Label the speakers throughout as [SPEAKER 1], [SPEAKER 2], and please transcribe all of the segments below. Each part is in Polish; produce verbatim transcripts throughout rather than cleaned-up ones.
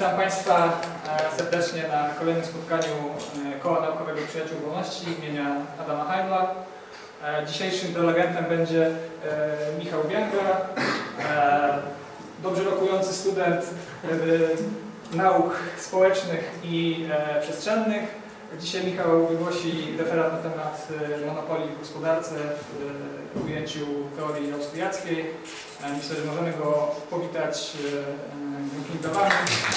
[SPEAKER 1] Witam Państwa serdecznie na kolejnym spotkaniu Koła Naukowego Przyjaciół Wolności imienia Adama Heimla. Dzisiejszym prelegentem będzie Michał Więga, dobrze rokujący student nauk społecznych i przestrzennych. Dzisiaj Michał wygłosi referat na temat monopolii w gospodarce w ujęciu teorii austriackiej. Myślę, że możemy go powitać wielkimi brawami.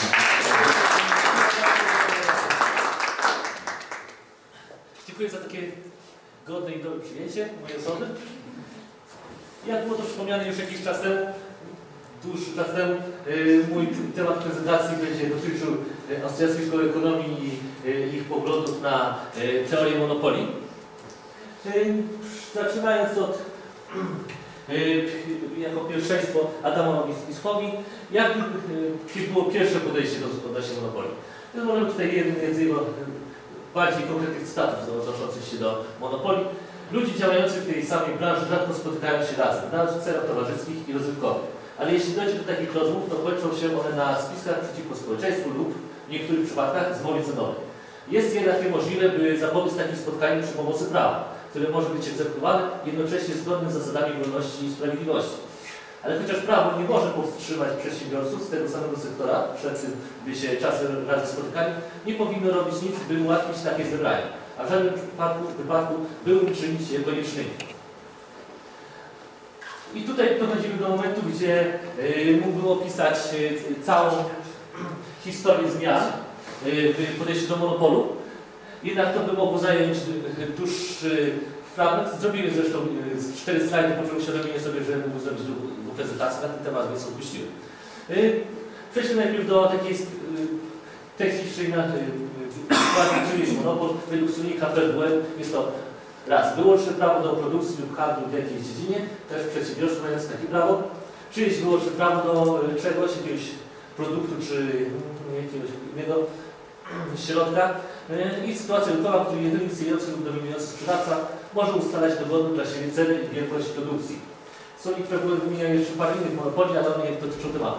[SPEAKER 2] Dziękuję za takie godne i dobre przyjęcie mojej osoby. Jak było to wspomniane już jakiś czas temu, dłuższy czas temu, mój temat prezentacji będzie dotyczył Austriackiej Szkoły Ekonomii i ich poglądów na teorię monopolii. Zaczynając od jako pierwszeństwo Adamowi Smithsowi, jak było pierwsze podejście do odnośnie monopolii. Więc możemy tutaj jeden z jego bardziej konkretnych cytatów odnoszących się do monopolii. Ludzie działający w tej samej branży rzadko spotykają się razem, na celach towarzyskich i rozrywkowych. Ale jeśli dojdzie do takich rozmów, to kończą się one na spiskach przeciwko społeczeństwu lub w niektórych przypadkach zmowie cenowej. Jest jednak niemożliwe, by zapobiec takim spotkaniom przy pomocy prawa, które może być egzekwowane jednocześnie zgodnie z zasadami wolności i sprawiedliwości. Ale chociaż prawo nie może powstrzymać przedsiębiorców z tego samego sektora, przed tym, by się czasem razem spotykali, nie powinno robić nic, by ułatwić takie zebrania, a w żadnym przypadku, wypadku by uczynić je koniecznymi. I tutaj dochodzimy do momentu, gdzie y, mógłbym opisać y, całą historię zmian y, w podejściu do monopolu. Jednak to by mogło zająć dłuższy fragment. Zrobiłem zresztą y, cztery slajdy, po czym uświadomiłem sobie, że mógłbym zrobić drugą prezentację na ten temat, więc odpuściłem. Y, przejdźmy najpierw do takiej y, technicznej przykładu, czym jest monopol. Według słownika P W M jest to raz, wyłączne prawo do produkcji lub handlu w jakiejś dziedzinie, też przedsiębiorstwo mające takie prawo, czyjeś wyłączne prawo do czegoś, jakiegoś produktu czy jakiegoś innego środka i sytuacja rynkowa, w której jedyny istniejący lub dominujący sprzedawca może ustalać dogodną dla siebie cenę i wielkość produkcji. Słownik P W M wymienia jeszcze parę innych monopoli, ale one dotyczą tematu.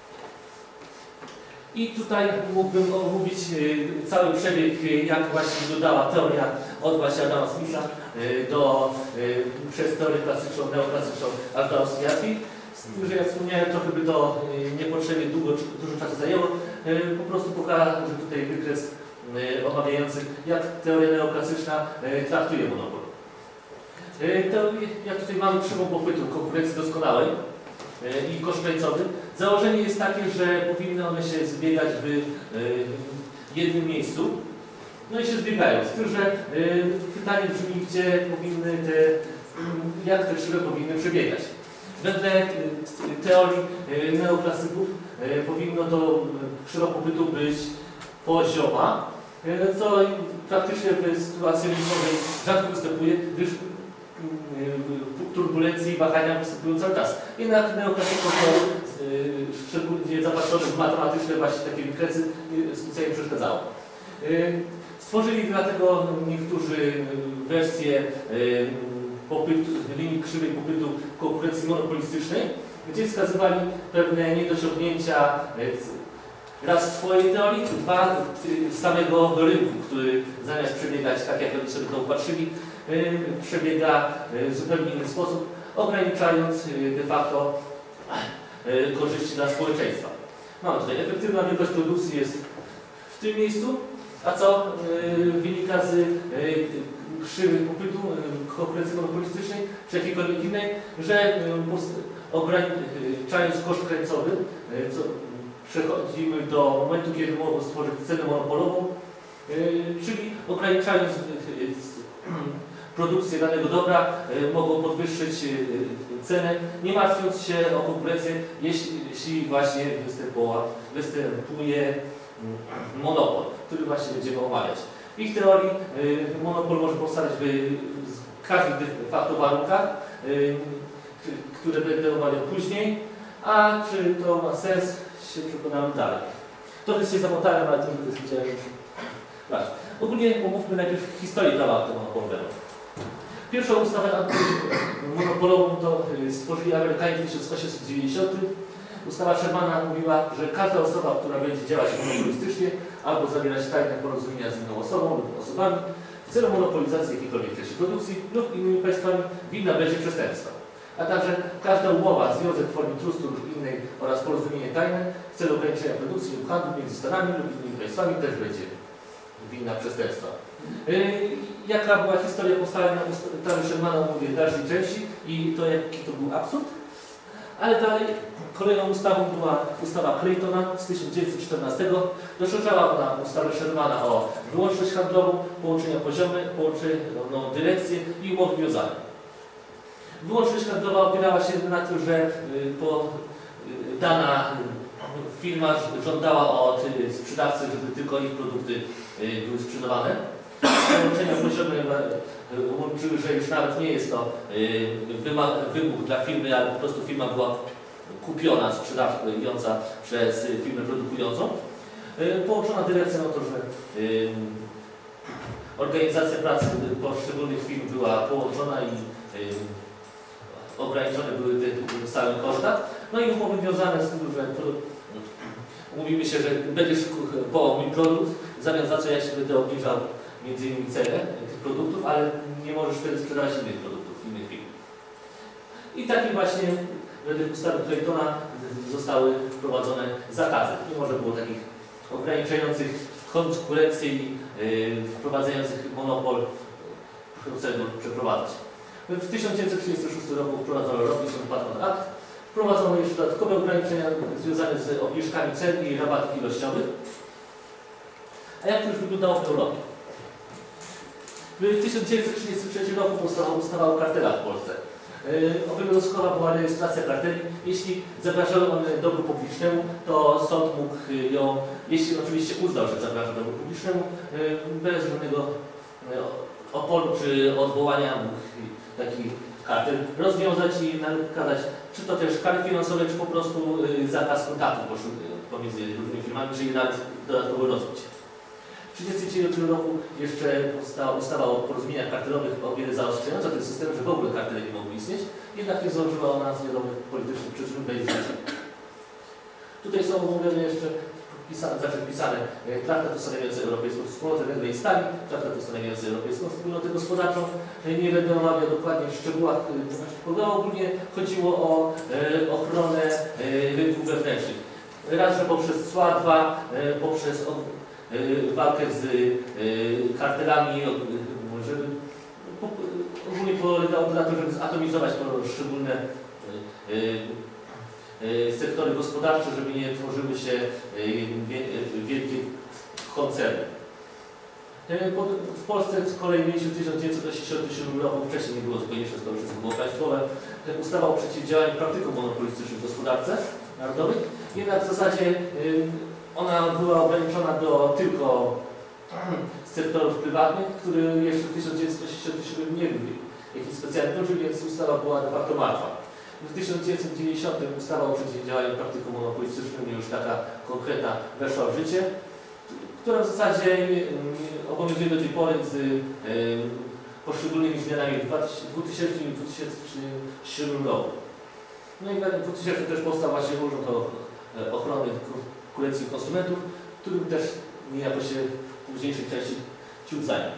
[SPEAKER 2] I tutaj mógłbym omówić cały przebieg, jak właśnie wyglądała teoria od właśnie Adama Smitha do, przez teorię klasyczną, neoklasyczną aż do austriackiej. Z tym, że jak wspomniałem, trochę by to niepotrzebnie długo, dużo czasu zajęło. Po prostu pokażę tutaj wykres omawiający, jak teoria neoklasyczna traktuje monopol. To, jak tutaj mamy krzywą popytu, konkurencji doskonałej i koszt krańcowy. Założenie jest takie, że powinny one się zbiegać w jednym miejscu. No i się zbiegają. Z tym, że pytanie brzmi, gdzie powinny te, jak te krzywe powinny przebiegać. Wedle teorii neoklasyków powinno to krzywa popytu być pozioma, co praktycznie w sytuacji rynkowej rzadko występuje, gdyż turbulencji i wahania występują cały czas. Jednak neoklasykom, szczególnie zapatrzone w matematyczne właśnie takie wykresy, specjalnie przeszkadzało. Stworzyli dlatego niektórzy wersję popytu, linii krzywej popytu konkurencji monopolistycznej, gdzie wskazywali pewne niedociągnięcia raz swojej teorii, dwa samego rynku, który zamiast przebiegać tak, jak oni sobie to upatrzyli, przebiega w zupełnie inny sposób, ograniczając de facto korzyści dla społeczeństwa. Mamy tutaj efektywna wielkość produkcji jest w tym miejscu, a co wynika z krzywy popytu konkurencji monopolistycznej czy jakiejkolwiek innej, że ograniczając koszt krańcowy, co przechodzimy do momentu, kiedy mogą stworzyć cenę monopolową, czyli ograniczając produkcję danego dobra, mogą podwyższyć cenę, nie martwiąc się o konkurencję, jeśli, jeśli właśnie występuje monopol, który właśnie będziemy omawiać. W ich teorii monopol może powstać w każdych de facto warunkach, które będę omawiał później, a czy to ma sens, się przekonamy dalej. Trochę się zamotałem, ale to jest widziałem już. Ogólnie omówmy najpierw historię prawa antymonopolowego. Pierwszą ustawę antymonopolową to stworzyli Amerykanie w tysiąc osiemset dziewięćdziesiątym. Ustawa Shermana mówiła, że każda osoba, która będzie działać monopolistycznie albo zawierać tajne porozumienia z inną osobą lub osobami w celu monopolizacji jakiejkolwiek treści produkcji lub innymi państwami winna będzie przestępstwa. A także każda umowa, związek w formie trustu lub innej oraz porozumienie tajne w celu ograniczenia produkcji lub handlu między Stanami lub innymi państwami też będzie winna przestępstwa. Yy, jaka była historia powstania ustawy Shermana, mówię w dalszej części i to jaki to był absurd. Ale dalej kolejną ustawą była ustawa Claytona z tysiąc dziewięćset czternastego. Rozszerzała ona ustawę Shermana o wyłączność handlową, połączenia poziome, połączoną dyrekcję i umowy wiązane. Wyłączność handlowa opierała się na tym, że y, po, y, dana firma żądała od y, sprzedawcy, żeby tylko ich produkty y, były sprzedawane. Połączenia poziome y, łączyły, że już nawet nie jest to y, wymóg dla firmy, ale po prostu firma była kupiona, sprzedająca przez firmę produkującą. Y, połączona dyrekcja na to, że y, organizacja pracy poszczególnych firm była połączona i y, ograniczone były te same koszta. No i umowy wiązane z tym, że mówimy się, że będziesz po mój produkt, zamiast za co ja się będę obniżał między innymi cenę tych produktów, ale nie możesz wtedy sprzedawać innych produktów, innych firm. I takie właśnie według ustawy Claytona zostały wprowadzone zakazy. Nie może było takich ograniczających konkurencję i yy, wprowadzających monopol procedur przeprowadzać. W tysiąc dziewięćset trzydziestym szóstym roku wprowadzono Robinson Patent Act. Wprowadzono jeszcze dodatkowe ograniczenia związane z obniżkami cen i rabatów ilościowych. A jak to już wyglądało w Europie? W tysiąc dziewięćset trzydziestym trzecim roku powstała ustawa o kartelach w Polsce. Yy, obowiązkowa była rejestracja karteli. Jeśli zagrażały one dobru publicznemu, to sąd mógł ją, jeśli oczywiście uznał, że zagraża dobru publicznemu, yy, bez żadnego yy, oporu czy odwołania mógł taki kartel rozwiązać i nakazać, czy to też kary finansowe, czy po prostu yy, zakaz kontaktów pomiędzy różnymi firmami, czyli nawet dodatkowo rozbić. W tysiąc dziewięćset trzydziestym dziewiątym roku jeszcze powstała ustawa o porozumieniach kartelowych o wiele zaostrzająca ten system, że w ogóle kartele nie mogły istnieć, jednak nie zdążyła ona z wiadomych politycznych przyczyn wejść w życie. Tutaj są omówione jeszcze wpisane, znaczy wpisane traktat ustanawiający Europejską Wspólnotę Węgla i Stali, traktat ustanawiający Europejską Wspólnotę Gospodarczą. Nie będę omawiał dokładnie w szczegółach programu, ogólnie chodziło o e, ochronę e, rynków wewnętrznych. Raz, że poprzez cła, dwa, e, poprzez o, e, walkę z e, kartelami, żeby po, ogólnie polegało na to, żeby zatomizować poszczególne e, e, sektory gospodarcze, żeby nie tworzyły się wielkie koncerny. W Polsce z kolei mieliśmy w tysiąc dziewięćset osiemdziesiątym siódmym roku, wcześniej nie było to konieczne, to wszystko było państwowe, ustawa o przeciwdziałaniu praktykom monopolistycznym w gospodarce narodowej. Jednak w zasadzie ona była ograniczona do tylko sektorów prywatnych, który jeszcze w tysiąc dziewięćset osiemdziesiątym siódmym nie był jakiś specjalny duży, więc ustawa była de facto martwa. W tysiąc dziewięćset dziewięćdziesiątym ustawa o przeciwdziałaniu praktykom monopolistycznym już taka konkretna weszła w życie, która w zasadzie obowiązuje do tej pory z y, poszczególnymi zmianami w dwutysięcznym i dwa tysiące siódmym roku. No i w dwa tysiące też powstał właśnie Urząd Ochrony Konkurencji i Konsumentów, którym też niejako się w późniejszej części ciut zajął.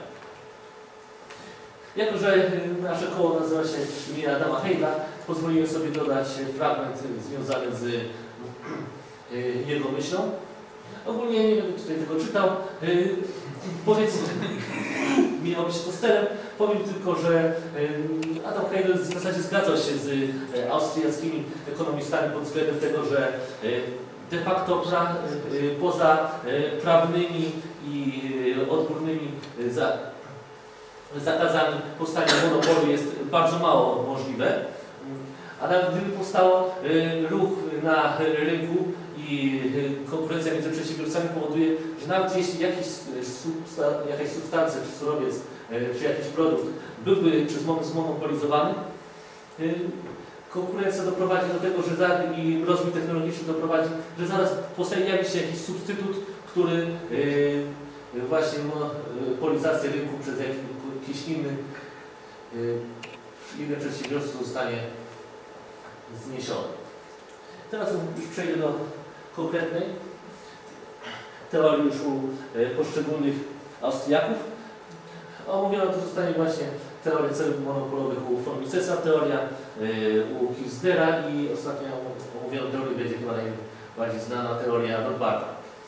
[SPEAKER 2] Jako że nasze koło nazywa się imienia Adama Heidla, pozwoliłem sobie dodać fragment związany z jego myślą. Ogólnie nie będę tutaj tego czytał. Powiedz, miał być posterem. Powiem tylko, że Adam Heidel w zasadzie zgadzał się z austriackimi ekonomistami pod względem tego, że de facto pra, poza prawnymi i odgórnymi za, zakazami powstania monopolu jest bardzo mało możliwe. A nawet gdyby powstało ruch na rynku i konkurencja między przedsiębiorcami powoduje, że nawet jeśli jakiś substa, jakaś substancja, czy surowiec, czy jakiś produkt byłby przez moment zmonopolizowany, konkurencja doprowadzi do tego, że za, i rozwój technologiczny doprowadzi, że zaraz pojawi się jakiś substytut, który właśnie monopolizację rynku przez jakiś inny, inny przedsiębiorstwo zostanie zniesiony. Teraz już przejdę do konkretnej teorii już u poszczególnych Austriaków. Omówiona to zostanie właśnie teoria celów monopolowych u von Misesa, teoria u Kilsdera i ostatnia omówiona teoria będzie chyba najbardziej znana teoria Rothbarda.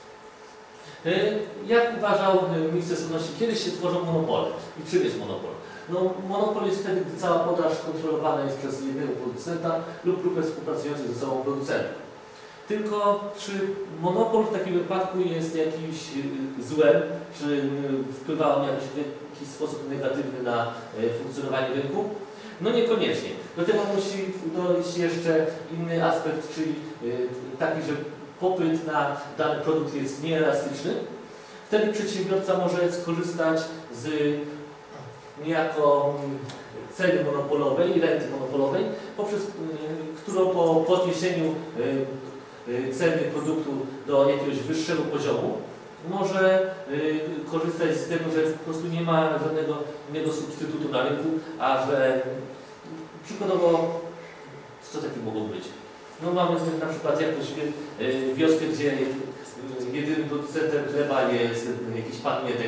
[SPEAKER 2] Jak uważał Mises odnośnie, kiedy się tworzą monopole i czym jest monopol? No, monopol jest wtedy, gdy cała podaż kontrolowana jest przez jednego producenta lub grupę współpracujących ze sobą producentów. Tylko czy monopol w takim wypadku jest jakimś złem, czy wpływa on w jakiś sposób negatywny na funkcjonowanie rynku? No niekoniecznie. Do tego musi dojść jeszcze inny aspekt, czyli taki, że popyt na dany produkt jest nieelastyczny. Wtedy przedsiębiorca może skorzystać z niejako ceny monopolowej i renty monopolowej, poprzez którą po podniesieniu ceny produktu do jakiegoś wyższego poziomu może korzystać z tego, że po prostu nie ma żadnego innego substytutu na rynku, a że przykładowo co takiego mogło być? No mamy na przykład jakąś wioskę, gdzie jedynym producentem chleba jest jakiś pan Mietek.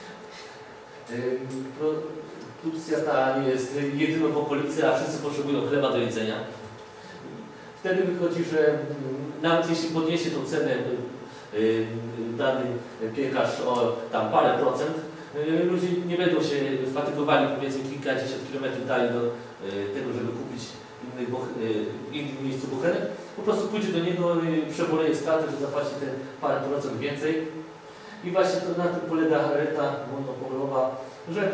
[SPEAKER 2] Produkcja ta jest jedyną w okolicy, a wszyscy potrzebują chleba do jedzenia. Wtedy wychodzi, że nawet jeśli podniesie tą cenę dany piekarz o tam parę procent, ludzie nie będą się fatygowali powiedzmy kilkadziesiąt kilometrów dalej do tego, żeby kupić innych w innym miejscu buchenek. Po prostu pójdzie do niego, przeboleje stratę, że zapłaci te parę procent więcej. I właśnie to na tym polega renta monopolowa, że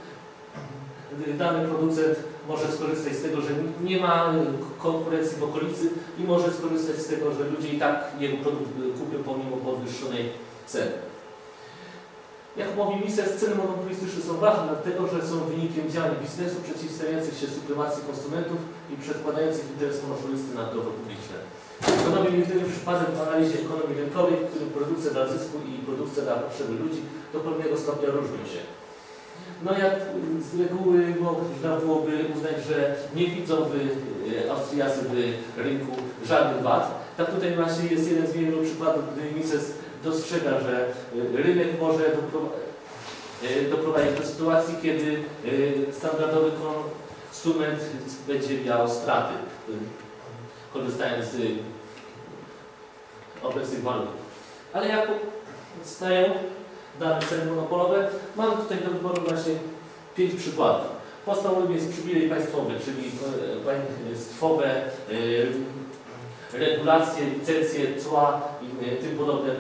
[SPEAKER 2] dany producent może skorzystać z tego, że nie ma konkurencji w okolicy i może skorzystać z tego, że ludzie i tak jego produkt kupią pomimo podwyższonej ceny. Jak mówi Mises, ceny monopolistyczne są ważne dlatego, że są wynikiem działań biznesu przeciwstawiających się supremacji konsumentów i przedkładających interes monopolisty na dobro publiczne. Stanowi jedynym przypadek w analizie ekonomii rynkowej, w którym produkcja dla zysku i produkcja dla potrzeby ludzi do pewnego stopnia różnią się. No jak z reguły można byłoby uznać, że nie widzą w Austriacy w rynku żadnych wad, tak tutaj właśnie jest jeden z wielu przykładów, gdy Mises dostrzega, że rynek może doprowadzić do sytuacji, kiedy standardowy konsument będzie miał straty, korzystając z obecnych warunków. Ale jak powstają dane ceny monopolowe, mamy tutaj do wyboru właśnie pięć przykładów. Podstawowym jest przywilej państwowy, czyli państwowe regulacje, licencje, cła i tym podobne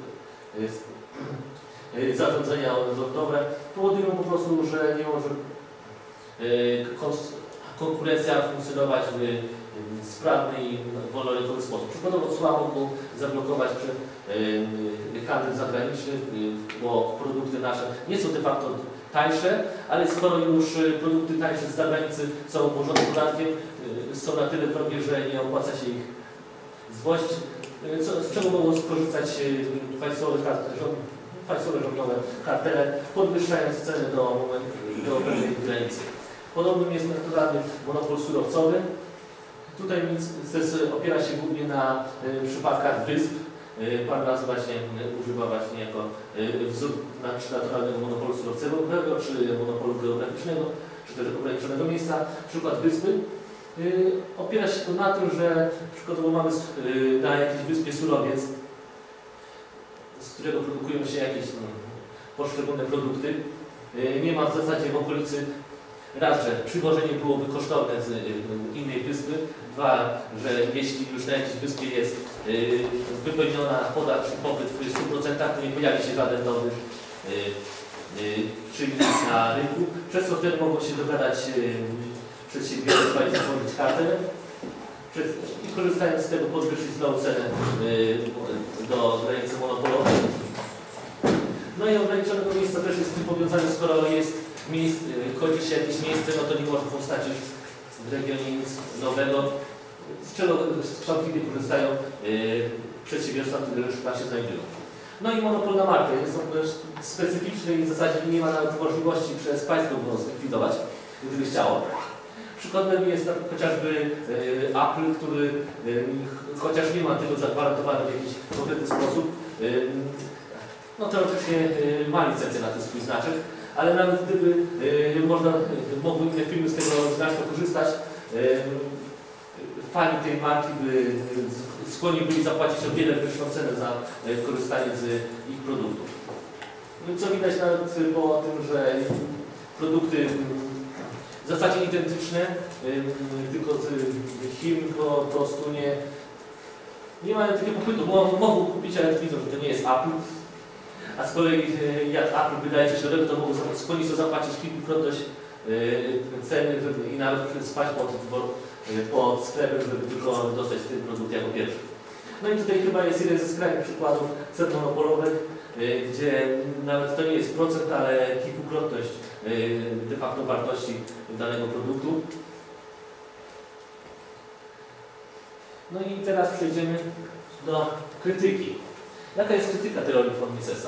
[SPEAKER 2] zarządzenia rządowe powodują po prostu, że nie może konkurencja funkcjonować w sprawny i wolnorynkowy sposób. Przykładowo cła mogą zablokować handel zagraniczny, bo produkty nasze nie są de facto tańsze, ale skoro już produkty tańsze z zagranicy są obłożone podatkiem, są na tyle drogie, że nie opłaca się ich zwozić, co, z czego mogą skorzystać państwowe, państwowe rządowe kartele, podwyższając cenę do, do pewnej granicy. Podobnym jest naturalny monopol surowcowy. Tutaj Mises opiera się głównie na przypadkach wysp. Pan raz właśnie używa właśnie jako wzór na, czy naturalnego monopolu surowcowego, czy monopolu geograficznego, czy też ograniczonego miejsca. Przykład wyspy. Opiera się to na tym, że przykładowo mamy na jakiejś wyspie surowiec, z którego produkują się jakieś no, poszczególne produkty. Nie ma w zasadzie w okolicy raz, że przywożenie byłoby kosztowne z innej wyspy, dwa, że jeśli już na jakiejś wyspie jest wypełniona podaż i popyt w stu procentach, to nie pojawi się żaden nowy czynnik na rynku, przez co wtedy mogą się dogadać przedsiębiorstwa i stworzyć kartę i korzystając z tego podwyższyć znowu cenę do granicy monopolowej. No i ograniczonego miejsca też jest z tym powiązane, skoro jest miejsc, kończy się jakieś miejsce, no to nie może powstać już w regionie nic nowego, z czego skrzętliwie korzystają przedsiębiorstwa, które już tam się znajdują. No i monopol na markę jest on też specyficzny i w zasadzie nie ma nawet możliwości przez państwo go zlikwidować, gdyby chciało. Przykładem jest tak chociażby y, Apple, który y, chociaż nie ma tego zagwarantowane w jakiś konkretny sposób, y, no teoretycznie y, ma licencję na ten swój znaczek, ale nawet gdyby y, można, y, mogły inne firmy z tego znaczka korzystać, y, fani tej marki by y, skłonni byli zapłacić o wiele wyższą cenę za y, korzystanie z ich produktów. No i co widać nawet po tym, że produkty w zasadzie identyczne, tylko z Chin po prostu nie, nie mają takiego popytu, bo mogą kupić, ale widzą, że to nie jest Apple. A z kolei jak Apple wydaje coś nowego, to mogą skłonni sobie zapłacić kilkukrotność ceny żeby, i nawet spać pod, pod sklepem, żeby tylko dostać ten produkt jako pierwszy. No i tutaj chyba jest jeden ze skrajnych przykładów cen monopolowych, gdzie nawet to nie jest procent, ale kilkukrotność de facto wartości danego produktu. No i teraz przejdziemy do krytyki. Jaka jest krytyka teorii von Misesa?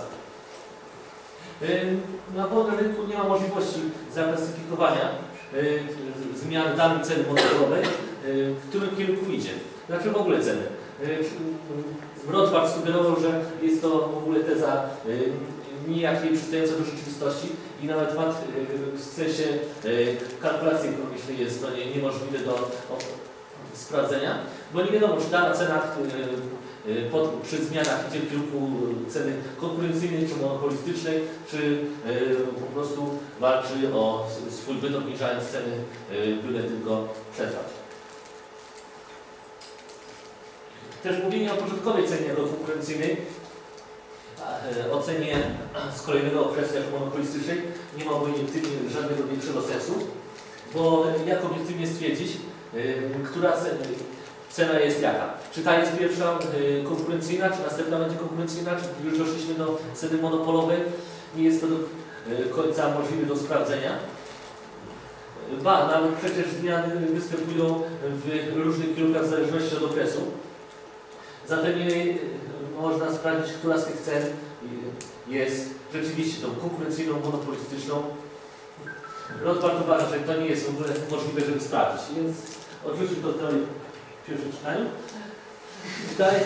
[SPEAKER 2] Na wolnym rynku nie ma możliwości zaklasyfikowania zmian danej ceny monopolowej, w którym kierunku idzie. Znaczy w ogóle ceny. Rothbard sugerował, że jest to w ogóle teza nijak nie przystająca do rzeczywistości i nawet w sensie kalkulacji ekonomicznej jest to niemożliwe do sprawdzenia, bo nie wiadomo, czy dana cena pod, przy zmianach idzie w kierunku ceny konkurencyjnej czy monopolistycznej, czy po prostu walczy o swój byt, obniżając ceny, byle tylko przetrwać. Też mówienie o początkowej cenie jako konkurencyjnej, o cenie z kolejnego okresu jako monopolistycznej nie ma obiektywnie żadnego większego sensu, bo jak obiektywnie stwierdzić, która cena jest jaka? Czy ta jest pierwsza konkurencyjna, czy następna będzie konkurencyjna, czy już doszliśmy do ceny monopolowej? Nie jest to do końca możliwe do sprawdzenia. Ba, nawet przecież zmiany występują w różnych kierunkach w zależności od okresu. Zatem nie można sprawdzić, która z tych cen jest rzeczywiście tą konkurencyjną, monopolistyczną. Rothbard uważa, że to nie jest w ogóle możliwe, żeby sprawdzić, więc odrzucił to teorię w pierwszym czytaniu. Dalej,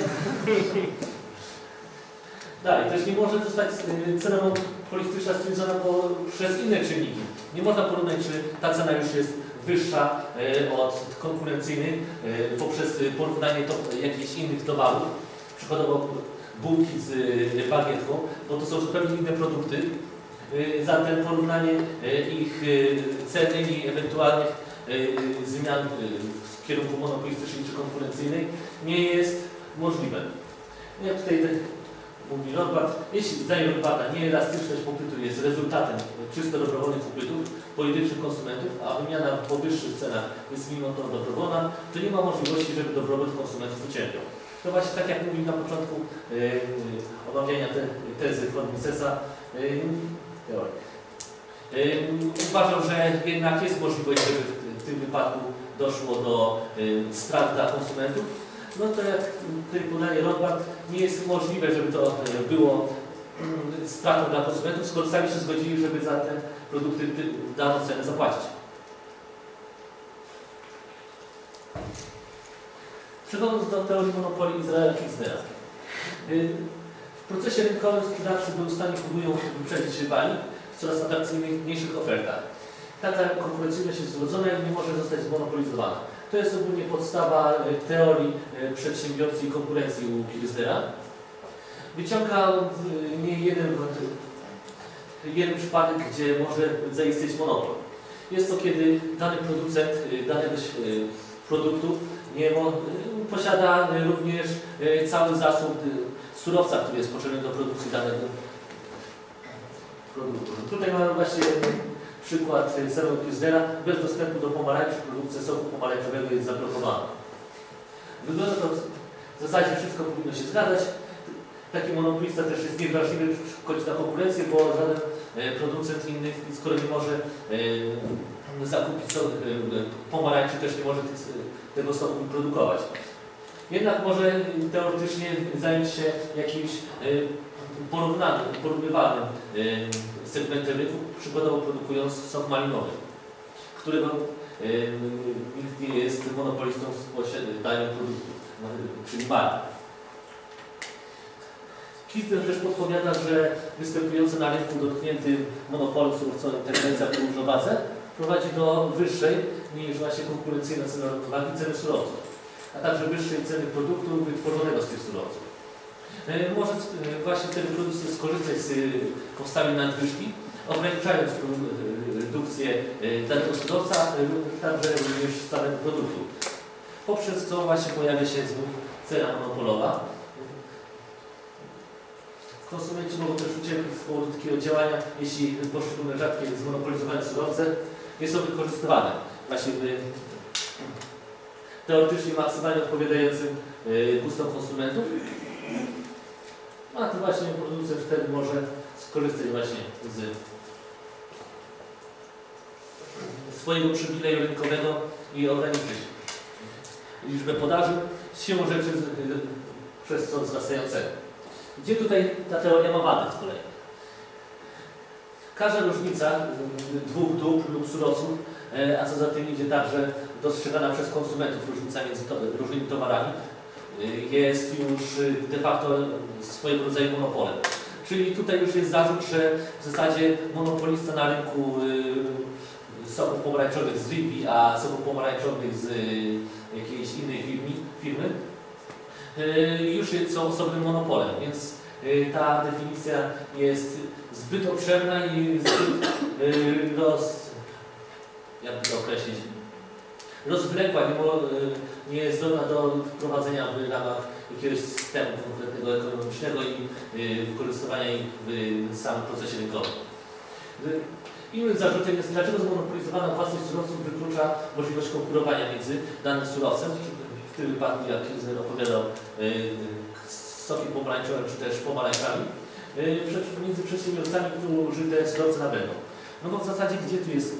[SPEAKER 2] Dalej, też nie może zostać cena monopolistyczna stwierdzona przez inne czynniki. Nie można porównać, czy ta cena już jest wyższa od konkurencyjnej poprzez porównanie to, jakichś innych towarów, przykładowo bułki z bagietką, bo to są zupełnie inne produkty. Zatem porównanie ich ceny i ewentualnych zmian w kierunku monopolistycznej czy konkurencyjnej nie jest możliwe. Jak tutaj mówi Rothbard, jeśli zdaniem Rothbarda nieelastyczność popytu jest rezultatem czysto dobrowolnych popytów pojedynczych konsumentów, a wymiana po wyższych cenach jest mimo to dobrowolna, to nie ma możliwości, żeby dobrobyt konsumentów ucierpiał. To właśnie tak jak mówił na początku yy, omawiania te, tezy von Misesa, yy, teorii. Yy, uważam, że jednak jest możliwość, żeby w, w tym wypadku doszło do yy, strat dla konsumentów. No to jak tutaj podaje Rothbard, nie jest możliwe, żeby to było stratą dla konsumentów, skoro sami się zgodzili, żeby za te produkty daną cenę zapłacić. Przechodząc do teorii monopolii Israela Kinsnera. W procesie rynkowym sprzedawcy nieustannie próbują wyprzedzić rywali w coraz atrakcyjniejszych ofertach. Taka konkurencyjność jest zrodzona i nie może zostać zmonopolizowana. To jest ogólnie podstawa teorii przedsiębiorcy i konkurencji u Kinsnera. Wyciąga nie jeden, jeden przypadek, gdzie może zaistnieć monopol. Jest to, kiedy dany producent danego produktu nie posiada również cały zasób surowca, który jest potrzebny do produkcji danego produktu. Tutaj mamy właśnie przykład samego Kinsnera. Bez dostępu do pomarańczy produkcja soku pomarańczowego jest zablokowana. Wygląda to w zasadzie wszystko powinno się zgadzać. Taki monopolista też jest niewrażliwy wchodzi na konkurencję, bo żaden producent inny, skoro nie może zakupić pomarańczy, też nie może tego soku produkować. Jednak może teoretycznie zająć się jakimś porównanym, porównywalnym segmentem rynku, przykładowo produkując sok malinowy, którego nikt nie jest monopolistą w posiadaniu produktu, czyli marki. Kistner też podpowiada, że występujący na rynku dotkniętym monopolem surowcowym interwencja w równowadze prowadzi do wyższej niż właśnie konkurencyjna cena równowagi ceny surowców, a także wyższej ceny produktu wytworzonego z tych surowców. Może właśnie wtedy producent skorzystać z powstałej nadwyżki, ograniczając redukcję danego surowca, także również samego produktu. Poprzez co właśnie pojawia się znów cena monopolowa. Konsumenci mogą też ucierpieć z powodu takiego działania, jeśli poszczególne rzadkie zmonopolizowane surowce nie są wykorzystywane właśnie w teoretycznie maksymalnie odpowiadającym gustom konsumentów. A to właśnie producent wtedy może skorzystać właśnie z swojego przywileju rynkowego i ograniczyć liczbę podaży, siłą rzeczy przez co wzrastają ceny. Gdzie tutaj ta teoria ma wadę z kolei? Każda różnica dwóch dóbr lub surowców, a co za tym idzie także dostrzegana przez konsumentów różnica między to, różnymi towarami, jest już de facto swojego rodzaju monopolem. Czyli tutaj już jest zarzut, że w zasadzie monopolista na rynku soków pomarańczowych z Rivi, a soków pomarańczowych z jakiejś innej firmy, firmy już są osobnym monopolem, więc ta definicja jest zbyt obszerna i zbyt roz, jakby to określić, rozwlekła, nie, nie jest zdolna do wprowadzenia w ramach jakiegoś systemu konkretnego ekonomicznego i wykorzystywania ich w samym procesie rynkowym. Innym zarzutem jest, dlaczego zmonopolizowana własność surowców wyklucza możliwość konkurowania między danym surowcem. W tym wypadku, jak Kistner opowiadał, soki pomarańczowe czy też pomarańczami, między przedsiębiorcami, którzy te surowce nabędą. No bo w zasadzie gdzie tu jest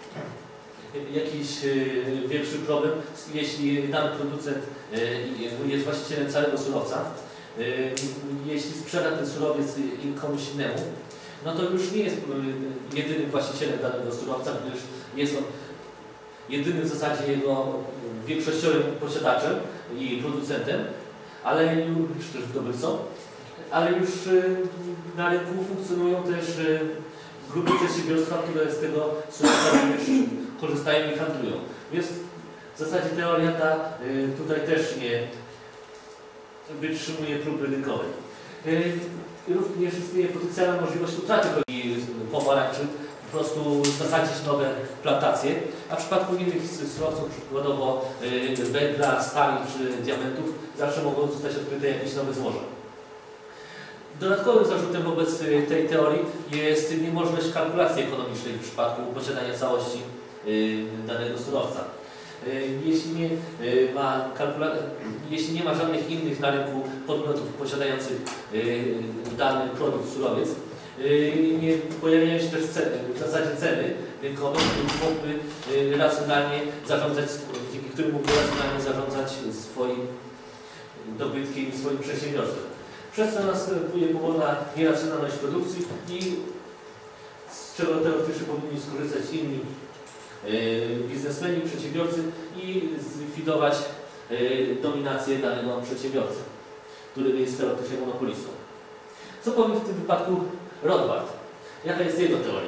[SPEAKER 2] jakiś większy problem, jeśli dany producent jest właścicielem całego surowca, jeśli sprzeda ten surowiec komuś innemu, no to już nie jest jedynym właścicielem danego surowca, gdyż jest on jedynym w zasadzie jego większościowym posiadaczem i producentem, ale już też zdobywcą, ale już na rynku funkcjonują też grupy przedsiębiorstwa, które z tego surowca również korzystają i handlują. Więc w zasadzie teoria ta tutaj też nie wytrzymuje próby rynkowej. Również istnieje potencjalna możliwość utraty pomarańczy, po prostu zasadzić nowe plantacje, a w przypadku innych surowców, przykładowo węgla, stali czy diamentów, zawsze mogą zostać odkryte jakieś nowe złoża. Dodatkowym zarzutem wobec tej teorii jest niemożność kalkulacji ekonomicznej w przypadku posiadania całości danego surowca. Jeśli nie ma, jeśli nie ma żadnych innych na rynku podmiotów posiadających dany produkt, surowiec, nie pojawiają się też ceny, w zasadzie ceny rynkowe, które mógłby racjonalnie zarządzać, dzięki którym mógłby racjonalnie zarządzać swoim dobytkiem i swoim przedsiębiorstwem. Przez co następuje powolna nieracjonalność produkcji i z czego teoretycznie powinni skorzystać inni biznesmeni, przedsiębiorcy i zlikwidować dominację danego przedsiębiorcy, który jest teoretycznie monopolistą. Co powie w tym wypadku Rothbard? Jaka jest jego teoria?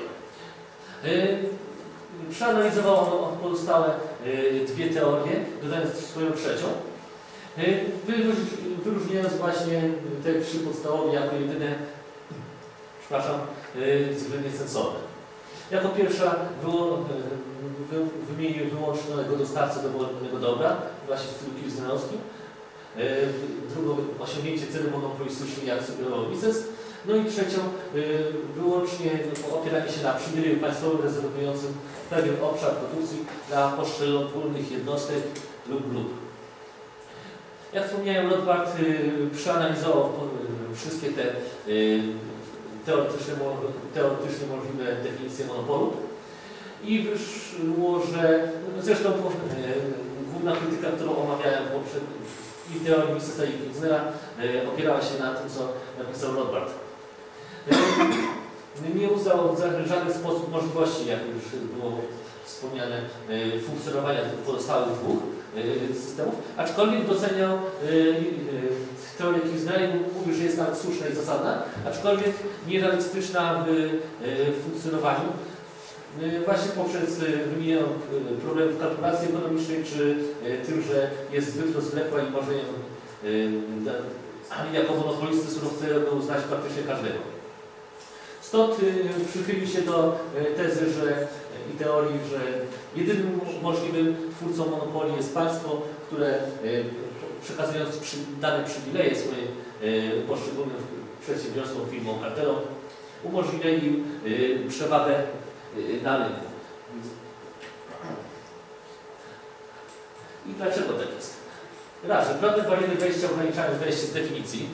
[SPEAKER 2] Przeanalizował on pozostałe dwie teorie, dodając swoją trzecią, wyróżniając właśnie te trzy podstawowe jako jedyne, przepraszam, względnie sensowne. Jako pierwsza wymienił wyłącznego dostawcę dowolnego dobra, właśnie w stylu kistnerowskim. Drugą osiągnięcie ceny monopolistycznej, jak sugerował Mises. No i trzecią wyłącznie opieranie się na przywileju państwowym rezerwującym pewien obszar produkcji dla poszczególnych jednostek lub grup. Jak wspomniałem, Rothbard przeanalizował wszystkie te teoretycznie, teoretycznie możliwe definicje monopolu i wyszło, że zresztą główna krytyka, którą omawiałem w poprzednim i teorii Misesa i Kistnera, opierała się na tym, co napisał Rothbard. Nie uznał w żaden sposób możliwości, jak już było wspomniane funkcjonowania pozostałych dwóch systemów, aczkolwiek doceniał teorię Kirchnera i mówił, że jest nawet słuszna i zasadna, aczkolwiek nierealistyczna w funkcjonowaniu. Właśnie poprzez wymienienie problemów kalkulacji ekonomicznej, czy tym, że jest zbyt rozwlekła i może jako monopolisty surowcowego uznać praktycznie każdego. Stąd przychylił się do tezy, że i teorii, że jedynym możliwym twórcą monopolii jest państwo, które przekazując przy, dane przywileje swoim poszczególnym przedsiębiorstwom, firmom, kartelom, umożliwia im przewagę na rynku. I dlaczego tak jest? Raz, że prawne bariery wejścia ograniczają wejście z definicji.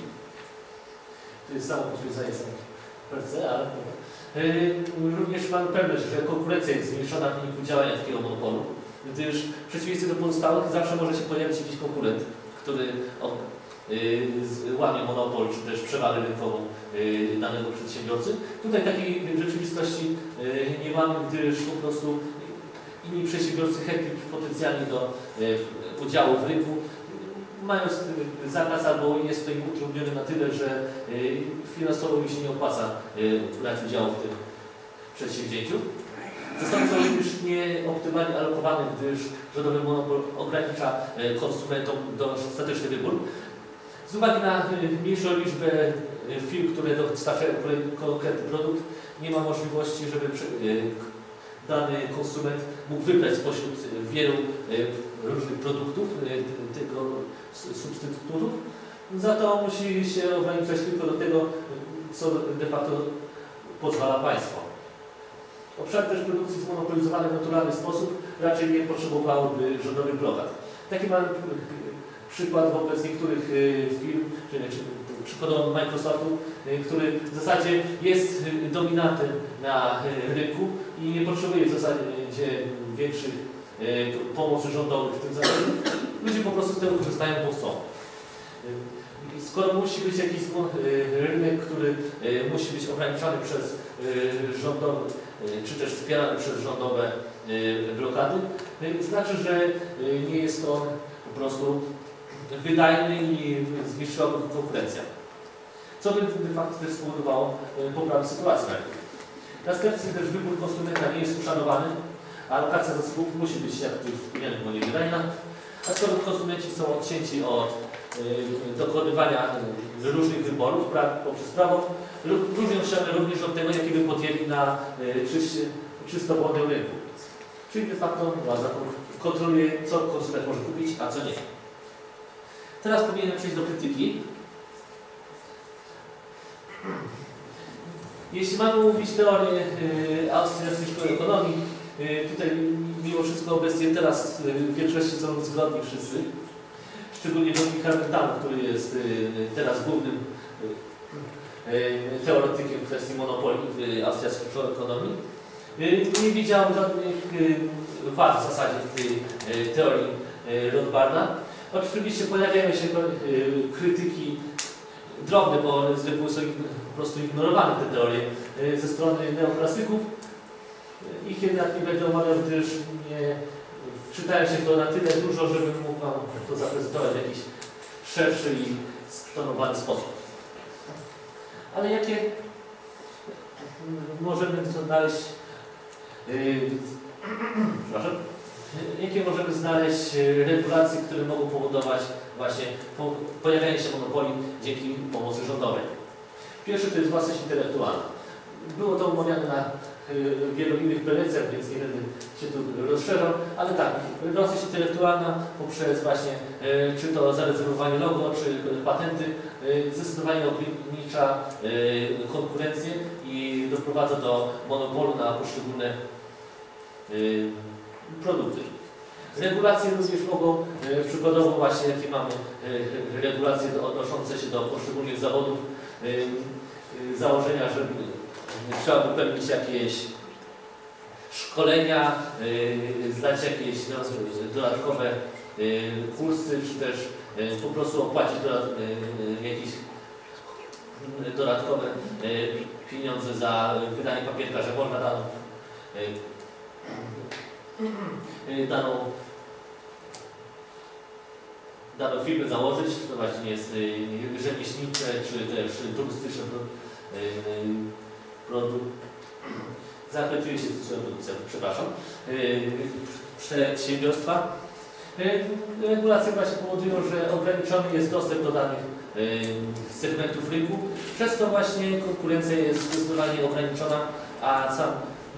[SPEAKER 2] To jest samo potwierdzenie samych per se, ale yy, również mam pewność, że konkurencja jest zmniejszona w wyniku działania takiego monopolu, gdyż w przeciwieństwie do pozostałych zawsze może się pojawić jakiś konkurent, który o, yy, łamie monopol, czy też przewagę rynkową yy, danego przedsiębiorcy. Tutaj takiej rzeczywistości yy, nie mamy, gdyż po prostu inni przedsiębiorcy chętni potencjalnie do yy, udziału w rynku mają zakaz albo jest to im utrudniony na tyle, że finansowo im się nie opłaca brać udziału w tym przedsięwzięciu. Zostały są również nieoptymalnie alokowane, gdyż rządowy monopol ogranicza konsumentom dostateczny wybór. Z uwagi na mniejszą liczbę firm, które dostarczają konkretny produkt, nie ma możliwości, żeby dany konsument mógł wybrać spośród wielu różnych produktów tego substytutów. Za to musi się ograniczać tylko do tego, co de facto pozwala państwo. Obszary też produkcji zmonopolizowane w naturalny sposób raczej nie potrzebowałyby rządowych blokad. Taki mamy przykład wobec niektórych firm, czy, czy przykładowo Microsoftu, który w zasadzie jest dominantem na rynku i nie potrzebuje w zasadzie większych pomocy rządowych w tym zakresie. Ludzie po prostu z tego korzystają, bo chcą. Skoro musi być jakiś rynek, który musi być ograniczany przez rządowe, czy też wspierany przez rządowe blokady, znaczy, że nie jest on po prostu wydajny i zwiększyłaby konkurencja. Co by de facto też spowodowało poprawę sytuacji na rynku. Następnie też wybór konsumenta nie jest uszanowany, a alokacja zasobów musi być, jak tu już wspomniałem, niewydajna. A skoro konsumenci są odcięci od y, dokonywania różnych wyborów pra, poprzez prawo, różnią się one również od tego, jakie by podjęli na y, czyście, czysto wolnym rynku. Czyli de facto władza kontroluje, co konsument może kupić, a co nie. Teraz powinienem przejść do krytyki. Jeśli mamy mówić teorię y, austriackiej ekonomii, y, tutaj mimo wszystko obecnie teraz y, w większości są zgodni wszyscy, szczególnie Ludwik Hartmann, który jest y, teraz głównym y, y, teoretykiem kwestii monopolii w austriackiej ekonomii. Y, nie widział żadnych y, wad w zasadzie w tej y, teorii y, Rothbarda. Oczywiście pojawiają się y, krytyki drobne, bo z reguły są po prostu ignorowane te teorie ze strony neoklasyków. Ich jednak nie będę omawiał, gdyż nie wczytają się w to na tyle dużo, żeby mógł Wam to zaprezentować w jakiś szerszy i stonowany sposób. Ale jakie możemy znaleźć yy, przepraszam, jakie możemy znaleźć regulacje, które mogą powodować właśnie po, pojawianie się monopoli dzięki pomocy rządowej. Pierwszy to jest własność intelektualna. Było to omawiane na y, wielu innych prelekcjach, więc nie będę się tu rozszerzał, ale tak, własność intelektualna poprzez właśnie y, czy to zarezerwowanie logo, czy y, patenty y, zdecydowanie ogranicza y, konkurencję i doprowadza do monopolu na poszczególne y, produkty. Regulacje również mogą, e, przykładowo właśnie jakie mamy e, regulacje odnoszące się do poszczególnych zawodów, e, e, założenia, że e, trzeba wypełnić jakieś szkolenia, e, zdać jakieś dodatkowe e, kursy, czy też e, po prostu opłacić dodat, e, jakieś dodatkowe e, pieniądze za wydanie papierka, że można daną e, daną, daną firmę założyć, to właśnie jest rzemieślnicze czy też turystyczne produkt. Zakończyły się swoją produkcją, przepraszam. Przedsiębiorstwa. Regulacje właśnie powodują, że ograniczony jest dostęp do danych segmentów rynku, przez to właśnie konkurencja jest zdecydowanie ograniczona, a sam,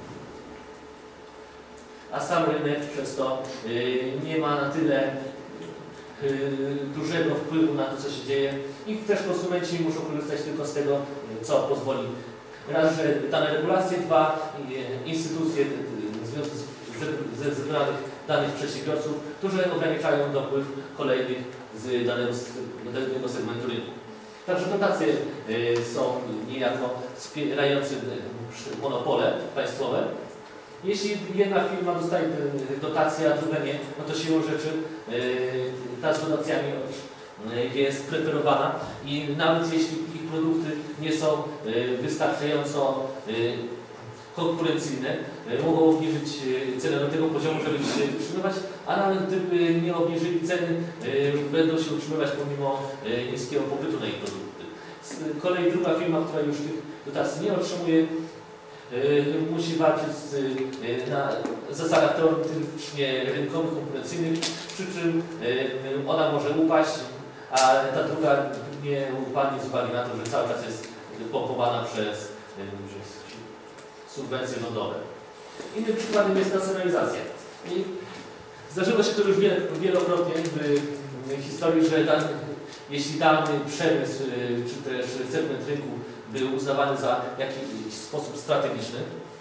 [SPEAKER 2] a sam rynek przez to nie ma na tyle dużego wpływu na to, co się dzieje i też konsumenci muszą korzystać tylko z tego, co pozwoli raz, że dane regulacje, dwa, instytucje ze zebranych danych przedsiębiorców, które ograniczają dopływ kolejnych z danego, danego segmentu rynku. Także dotacje y, są niejako wspierające monopole państwowe. Jeśli jedna firma dostaje dotację, a druga nie, no to siłą rzeczy y, ta z dotacjami y, jest preferowana i nawet jeśli ich produkty nie są y, wystarczająco y, konkurencyjne, mogą obniżyć cenę do tego poziomu, żeby się utrzymywać, a nawet gdyby nie obniżyli ceny, będą się utrzymywać pomimo niskiego popytu na ich produkty. Z kolei druga firma, która już tych dotacji nie otrzymuje, musi walczyć z, na zasadach teoretycznie rynkowych, konkurencyjnych, przy czym ona może upaść, a ta druga nie upadnie z uwagi na to, że cały czas jest pompowana przez subwencje rządowe. Innym przykładem jest nacjonalizacja. I zdarzyło się to już wielokrotnie w historii, że dany, jeśli dany przemysł czy też segment rynku był uznawany za jakiś sposób strategiczny,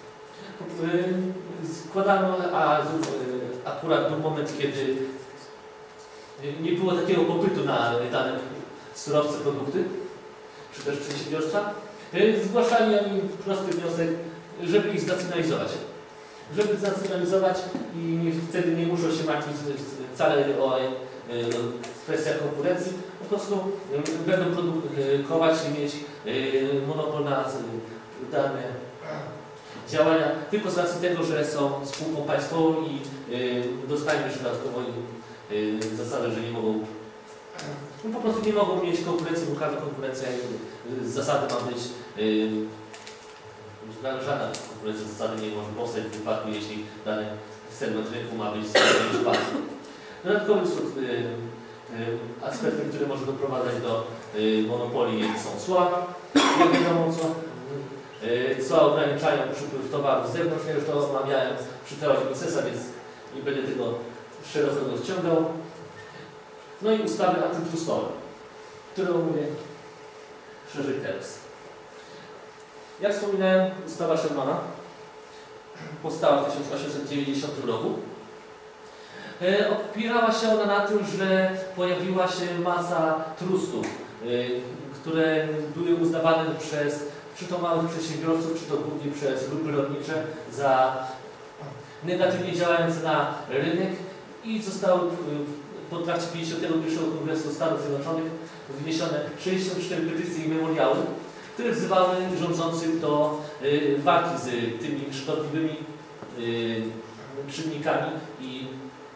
[SPEAKER 2] składano, a akurat był moment, kiedy nie było takiego popytu na dane surowce, produkty, czy też przedsiębiorstwa, zgłaszali oni prosty wniosek, żeby ich znacjonalizować. Żeby znacjonalizować i wtedy nie muszą się martwić wcale o kwestiach konkurencji, po prostu będą produkować i mieć monopol na dane działania tylko z racji tego, że są spółką państwową i dostają jeszcze dodatkowo zasadę, że nie mogą, no po prostu nie mogą mieć konkurencji, bo każda konkurencja z zasady ma być żadna konkurencja zasady nie może powstać w wypadku, jeśli dany segment rynku ma być spadku. Dodatkowym aspektem, który może doprowadzać do monopolii, są cła. Jak wiadomo, cła ograniczają przypływ towarów z zewnątrz. Ja już to omawiałem przy teorii Misesa, więc nie będę tego szeroko rozciągał. No i ustawy antytrustowe, które omówię szerzej teraz. Jak wspominałem, ustawa Shermana powstała w tysiąc osiemset dziewięćdziesiątym roku. E, opierała się ona na tym, że pojawiła się masa trustów, e, które były uznawane przez czy to małych przedsiębiorców, czy to głównie przez grupy lotnicze za negatywnie działające na rynek i zostały po trakcie pięćdziesiątego pierwszego Kongresu Stanów Zjednoczonych wyniesione sześćdziesiąt cztery petycje i memoriały, które wzywały rządzących do y, walki z tymi szkodliwymi y, czynnikami i,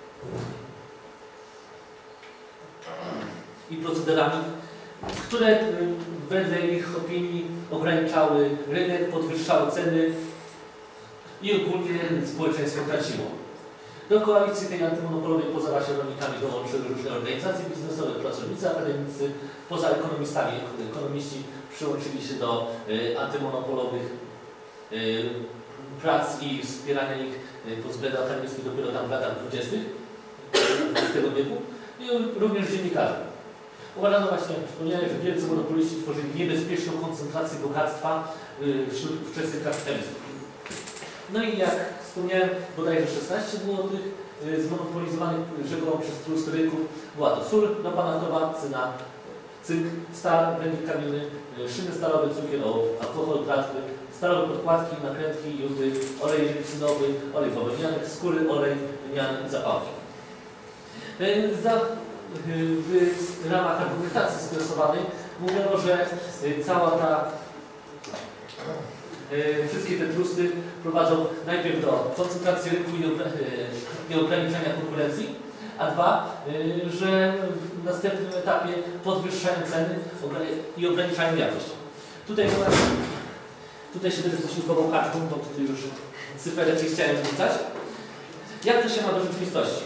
[SPEAKER 2] i procederami, które y, wedle ich opinii ograniczały rynek, podwyższały ceny i ogólnie społeczeństwo traciło. Do koalicji tej antymonopolowej poza właśnie rolnikami dołączyły różne organizacje biznesowe, pracownicy akademicy, poza ekonomistami, ekonomiści przyłączyli się do y, antymonopolowych y, prac i wspierania ich y, pod względem akademickim dopiero tam w latach dwudziestych dwudziestego wieku i również dziennikarze. Uważano właśnie, wspomniałem, że wielcy monopoliści tworzyli niebezpieczną koncentrację bogactwa y, wśród wczesnych kapitalistów. No i jak wspomniałem, bodajże szesnaście było tych y, zmonopolizowanych rzekomo przez trust rynków. Była to sól ropa naftowa, cyna, cynk, stal, węgiel kamienny, y, szyny stalowe, cukier, ołów, alkohol, tratwy, stalowe podkładki, nakrętki, judy, olej lipsynowy, olej bawełniany, skóry, olej lniany i zapałki. Y, za, y, w ramach argumentacji stresowanej mówiono, że y, cała ta wszystkie te trusty prowadzą najpierw do koncentracji rynku i ograniczenia konkurencji, a dwa, że w następnym etapie podwyższają ceny i ograniczają jakość. Tutaj, tutaj się będę posiłkował kartą, bo tutaj już cyferek nie chciałem wrzucać. Jak to się ma do rzeczywistości?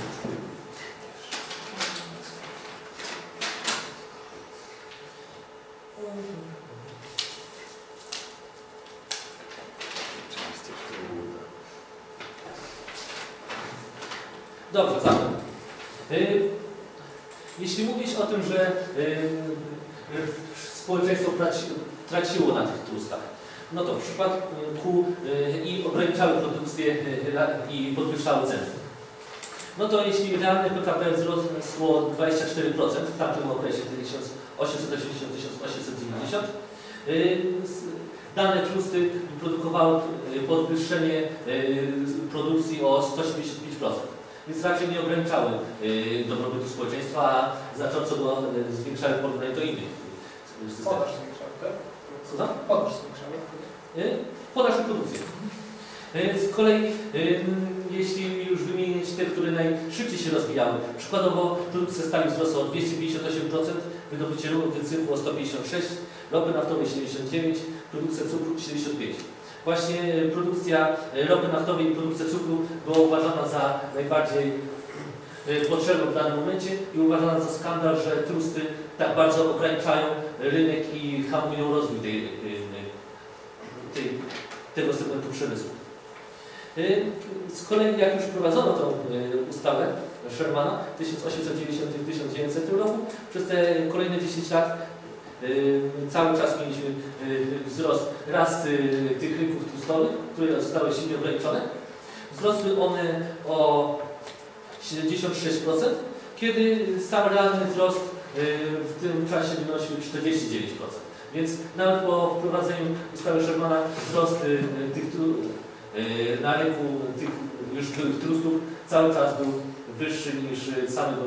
[SPEAKER 2] Dobrze, zatem. Yy, jeśli mówić o tym, że yy, społeczeństwo traci, traciło na tych trustach, no to w przypadku yy, i ograniczały produkcję yy, i podwyższały ceny. No to jeśli realne P K B wzrosło dwadzieścia cztery procent w tamtym okresie tysiąc osiemset osiemdziesiąt do tysiąc osiemset dziewięćdziesiąt, yy, dane trusty produkowały podwyższenie produkcji o sto siedemdziesiąt pięć procent. Więc raczej nie ograniczały dobrobytu społeczeństwa, a znacząco go zwiększały w porównaniu do innych systemów.
[SPEAKER 1] Podaż zwiększały, tak?
[SPEAKER 2] Co tam?
[SPEAKER 1] Podaż zwiększały.
[SPEAKER 2] Podaż i produkcję. Z kolei, jeśli już wymienić te, które najszybciej się rozwijały, przykładowo produkcja stali wzrosła o dwieście pięćdziesiąt osiem procent, wydobycie rudy cynku o sto pięćdziesiąt sześć procent, ropy naftowej siedemdziesiąt dziewięć procent, produkcja cukru siedemdziesiąt pięć procent. Właśnie produkcja ropy naftowej i produkcja cukru była uważana za najbardziej potrzebną w danym momencie i uważana za skandal, że trusty tak bardzo ograniczają rynek i hamują rozwój tej, tej, tego segmentu przemysłu. Z kolei jak już wprowadzono tą ustawę Shermana w tysiąc osiemset dziewięćdziesiątym do tysiąc dziewięćsetnym roku, przez te kolejne dziesięć lat cały czas mieliśmy wzrost raz tych rynków trustowych, które zostały silnie ograniczone. Wzrosły one o siedemdziesiąt sześć procent, kiedy sam realny wzrost w tym czasie wynosił czterdzieści dziewięć procent. Więc nawet po wprowadzeniu ustawy Shermana wzrost tych na rynku tych już byłych trustów cały czas był wyższy niż samego,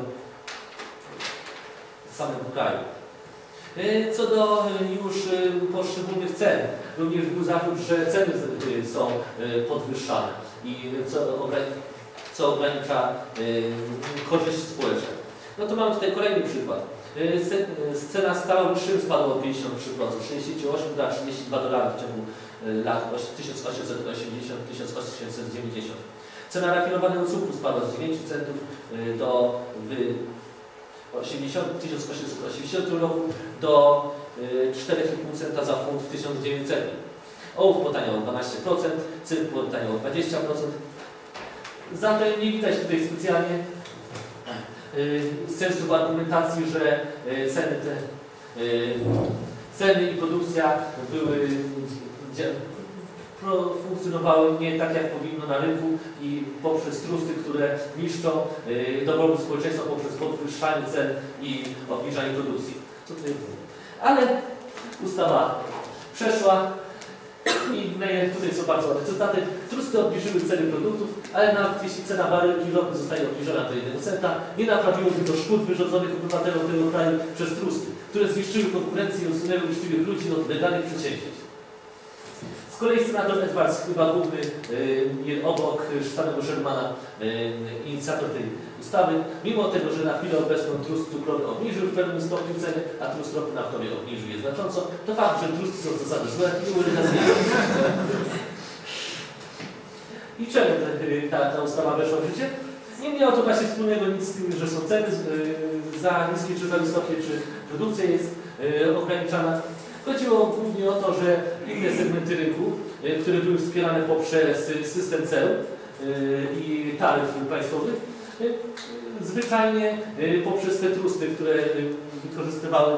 [SPEAKER 2] samego kraju. Co do już poszczególnych cen, również był zarzut, że ceny są podwyższane i co, co ogranicza korzyści społeczne. No to mamy tutaj kolejny przykład. Cena stała wyższym spadła o pięćdziesiąt trzy procent, z sześćdziesięciu ośmiu do trzydziestu dwóch dolarów w ciągu lat tysiąc osiemset osiemdziesiątego do tysiąc osiemset dziewięćdziesiątego. Cena rafinowanego cukru spadła z dziewięciu centów do tysiąc osiemset osiemdziesiątego roku do czterech i pół centa za funt w tysiąc dziewięćsetnym. Ołów potaniał o dwanaście procent, cynk potaniał o dwadzieścia procent. Zatem nie widać tutaj specjalnie sensu w argumentacji, że ceny, te, ceny i produkcja były, funkcjonowały nie tak, jak powinno na rynku i poprzez trusty, które niszczą dobrobyt społeczeństwa poprzez podwyższanie cen i obniżanie produkcji. Co tutaj było? Ale ustawa przeszła i tutaj są bardzo ładne cytaty. Trusty obniżyły ceny produktów, ale nawet jeśli cena baryłki ropy zostaje obniżona do jednego centa, nie naprawiłoby to szkód wyrządzonych obywatelom tego kraju przez trusty, które zniszczyły konkurencję i usunęły uczciwych ludzi od legalnych przedsięwzięć. Z kolei senator Edwards, chyba główny yy, obok samego Shermana yy, inicjator tej ustawy, mimo tego, że na chwilę obecną trust cukrowy obniżył w pewnym stopniu ceny, a trust ropy naftowej obniżył je znacząco, to fakt, że trusty są zasady złe i ulega zmianie. I czemu ta, ta ustawa weszła w życie? Nie miało to właśnie wspólnego nic z tym, że są ceny yy, za niskie czy za wysokie, czy produkcja jest yy, ograniczana. Chodziło głównie o to, że inne segmenty rynku, które były wspierane poprzez system ceł i taryf państwowych, zwyczajnie poprzez te trusty, które wykorzystywały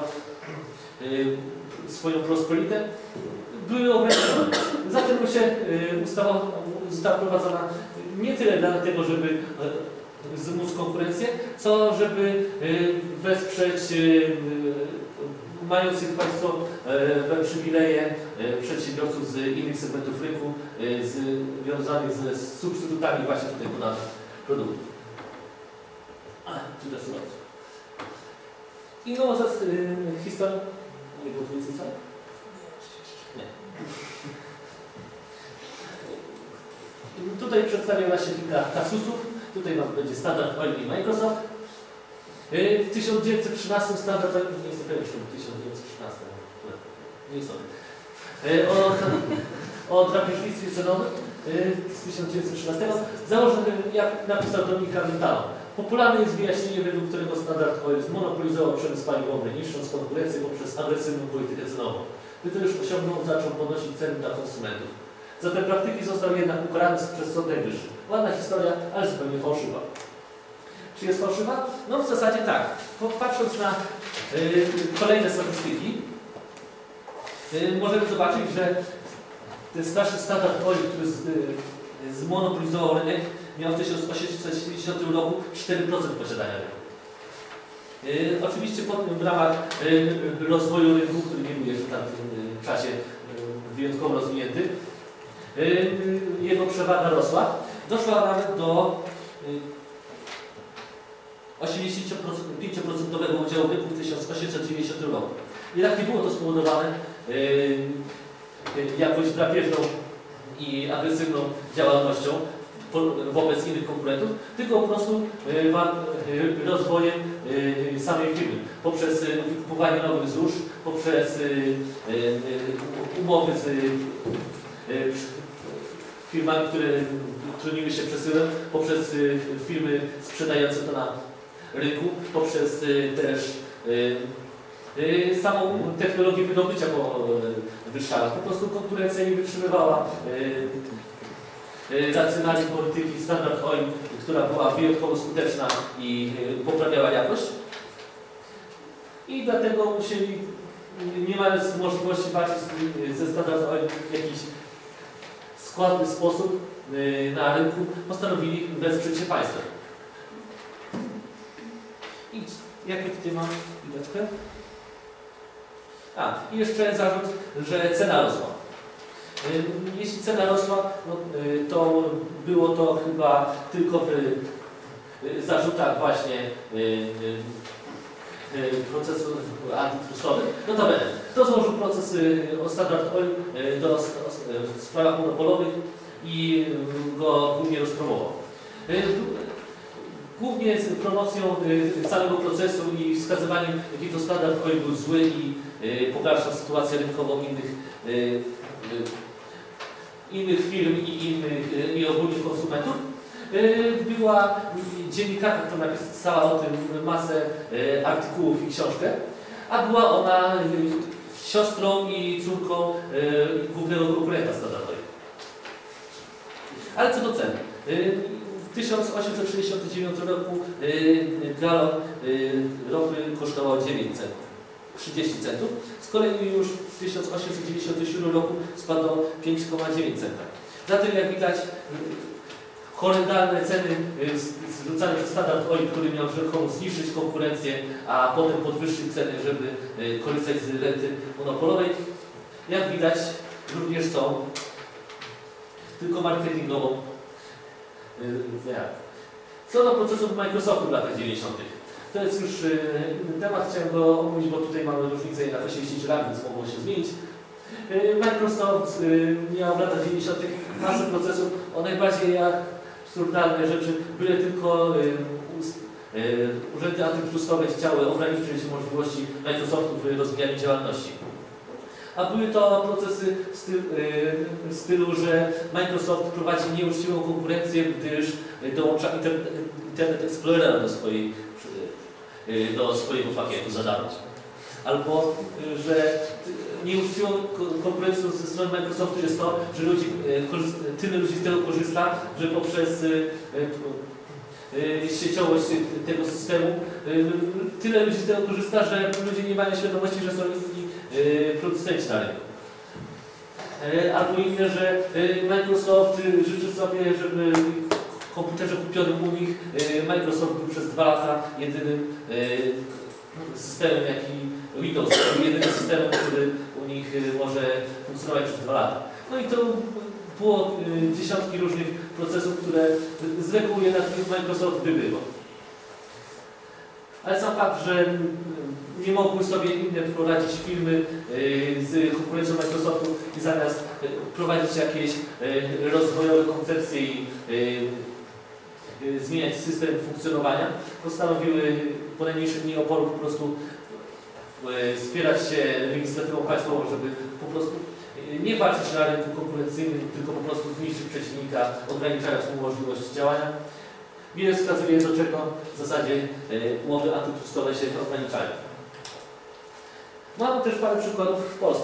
[SPEAKER 2] swoją prosperitę, były ograniczone. Zatem się ustawa została wprowadzona nie tyle dlatego, żeby wzmóc konkurencję, co żeby wesprzeć mających Państwo we przywileje przedsiębiorców z innych segmentów rynku, związanych z substytutami właśnie tutaj podanych produktów. Czy też I no, za historię. Nie było trójcy, co? Nie. przedstawię właśnie kilka kasusów. Tutaj mam, będzie standard Oil i Microsoft. W tysiąc dziewięćset trzynastym standard Oil, nie jestem pewien, czy w tysiąc dziewięćset trzynastym, nie istotne. O, o drapieżnictwie cenowym z tysiąc dziewięćset trzynastego założony, jak napisał Dominik Carlentano. Popularne jest wyjaśnienie, według którego standard Oil zmonopolizował przemysł paliwowy, niszcząc konkurencję poprzez agresywną politykę cenową. Gdy to już osiągnął, zaczął podnosić ceny dla konsumentów. Za te praktyki został jednak ukarany przez Sąd Najwyższy. Ładna historia, ale zupełnie fałszywa. Czy jest fałszywa? No w zasadzie tak. Patrząc na y, kolejne statystyki, y, możemy zobaczyć, że ten starszy standard Oil, który z, y, zmonopolizował rynek, miał w tysiąc osiemset siedemdziesiątym roku cztery procent posiadania rynku. Y, oczywiście pod, w ramach y, rozwoju rynku, który nie był jeszcze w tamtym y, czasie y, wyjątkowo rozwinięty, y, jego przewaga rosła. Doszła nawet do y, osiemdziesięciopięcioprocentowego udziału w rynku w tysiąc osiemset dziewięćdziesiątym roku. Jednak nie było to spowodowane y, y, jakąś drapieżną i agresywną działalnością wobec innych konkurentów, tylko po prostu y, rozwojem y, samej firmy, poprzez y, wykupowanie nowych złóż, poprzez y, y, umowy z y, y, firmami, które trudniły się przesyłem, poprzez y, firmy sprzedające to na rynku, poprzez y, też y, y, samą technologię wydobycia po y, wyższalach. Po prostu konkurencja nie wytrzymywała y, y, racjonalnej polityki Standard Oil, która była wyjątkowo skuteczna i y, poprawiała jakość. I dlatego musieli, nie mając możliwości walczyć ze Standard Oil w jakiś składny sposób y, na rynku, postanowili wesprzeć się państwem. I jaki tutaj mam chwileczkę? A, i jeszcze zarzut, że cena rosła. Y, jeśli cena rosła, no, y, to było to chyba tylko w y, zarzutach właśnie y, y, procesu antytrustowych. Notabene, kto złożył proces o Standard Oil do, w sprawach monopolowych i go głównie rozpromował. Głównie z promocją całego procesu i wskazywaniem, jaki to Standard Oil był zły i pogarszał sytuację rynkową innych, innych firm i innych i ogólnie konsumentów. Była dziennikarka, która napisała o tym masę artykułów i książkę, a była ona siostrą i córką głównego konkurenta Standard Oil. Ale co do cen. W tysiąc osiemset sześćdziesiątym dziewiątym roku galon ropy kosztował dziewięć centów, trzydzieści centów. Z kolei już w tysiąc osiemset dziewięćdziesiątym siódmym roku spadł do pięć przecinek dziewięć centa. Zatem jak widać, horrendalne ceny zwrócane przez Standard Oil, który miał rzekomo zniszczyć konkurencję, a potem podwyższyć ceny, żeby korzystać z renty monopolowej, jak widać, również są tylko marketingową. Co do procesów Microsoftu w latach dziewięćdziesiątych. To jest już inny temat, chciałem go omówić, bo tutaj mamy różnicę na osiemdziesiąt lat, więc mogło się zmienić. Microsoft miał w latach dziewięćdziesiątych masę procesów o najbardziej absurdalne rzeczy, byle tylko urzędy antytrustowe chciały ograniczyć możliwości Microsoftu w rozwijaniu działalności. A były to procesy w stylu, w stylu, że Microsoft prowadzi nieuczciwą konkurencję, gdyż dołącza Internet Explorera do, swojej, do swojego pakietu za darmo. Albo, że nieuczciwą konkurencją ze strony Microsoftu jest to, że ludzi, tyle ludzi z tego korzysta, że poprzez sieciowość tego systemu tyle ludzi z tego korzysta, że ludzie nie mają świadomości, że są inni producenci na rynku. Albo inne, że Microsoft życzy sobie, żeby w komputerze kupionym u nich Microsoft był przez dwa lata jedynym systemem, jaki Windows, jedynym systemem, który u nich może funkcjonować przez dwa lata. No i to było dziesiątki różnych procesów, które z reguły jednak Microsoft wygrywał. Ale sam fakt, że nie mogły sobie inne prowadzić firmy z konkurencją Microsoftu i zamiast prowadzić jakieś rozwojowe koncepcje i zmieniać system funkcjonowania, postanowiły po najmniejszym dniu oporu po prostu wspierać się legislatywą państwową, żeby po prostu nie walczyć na rynku konkurencyjnym, tylko po prostu zniszczyć przeciwnika, ograniczając mu możliwość działania. Wiele wskazuje, do czego w zasadzie umowy antytrustowe się ograniczają. Mamy też parę przykładów w Polsce.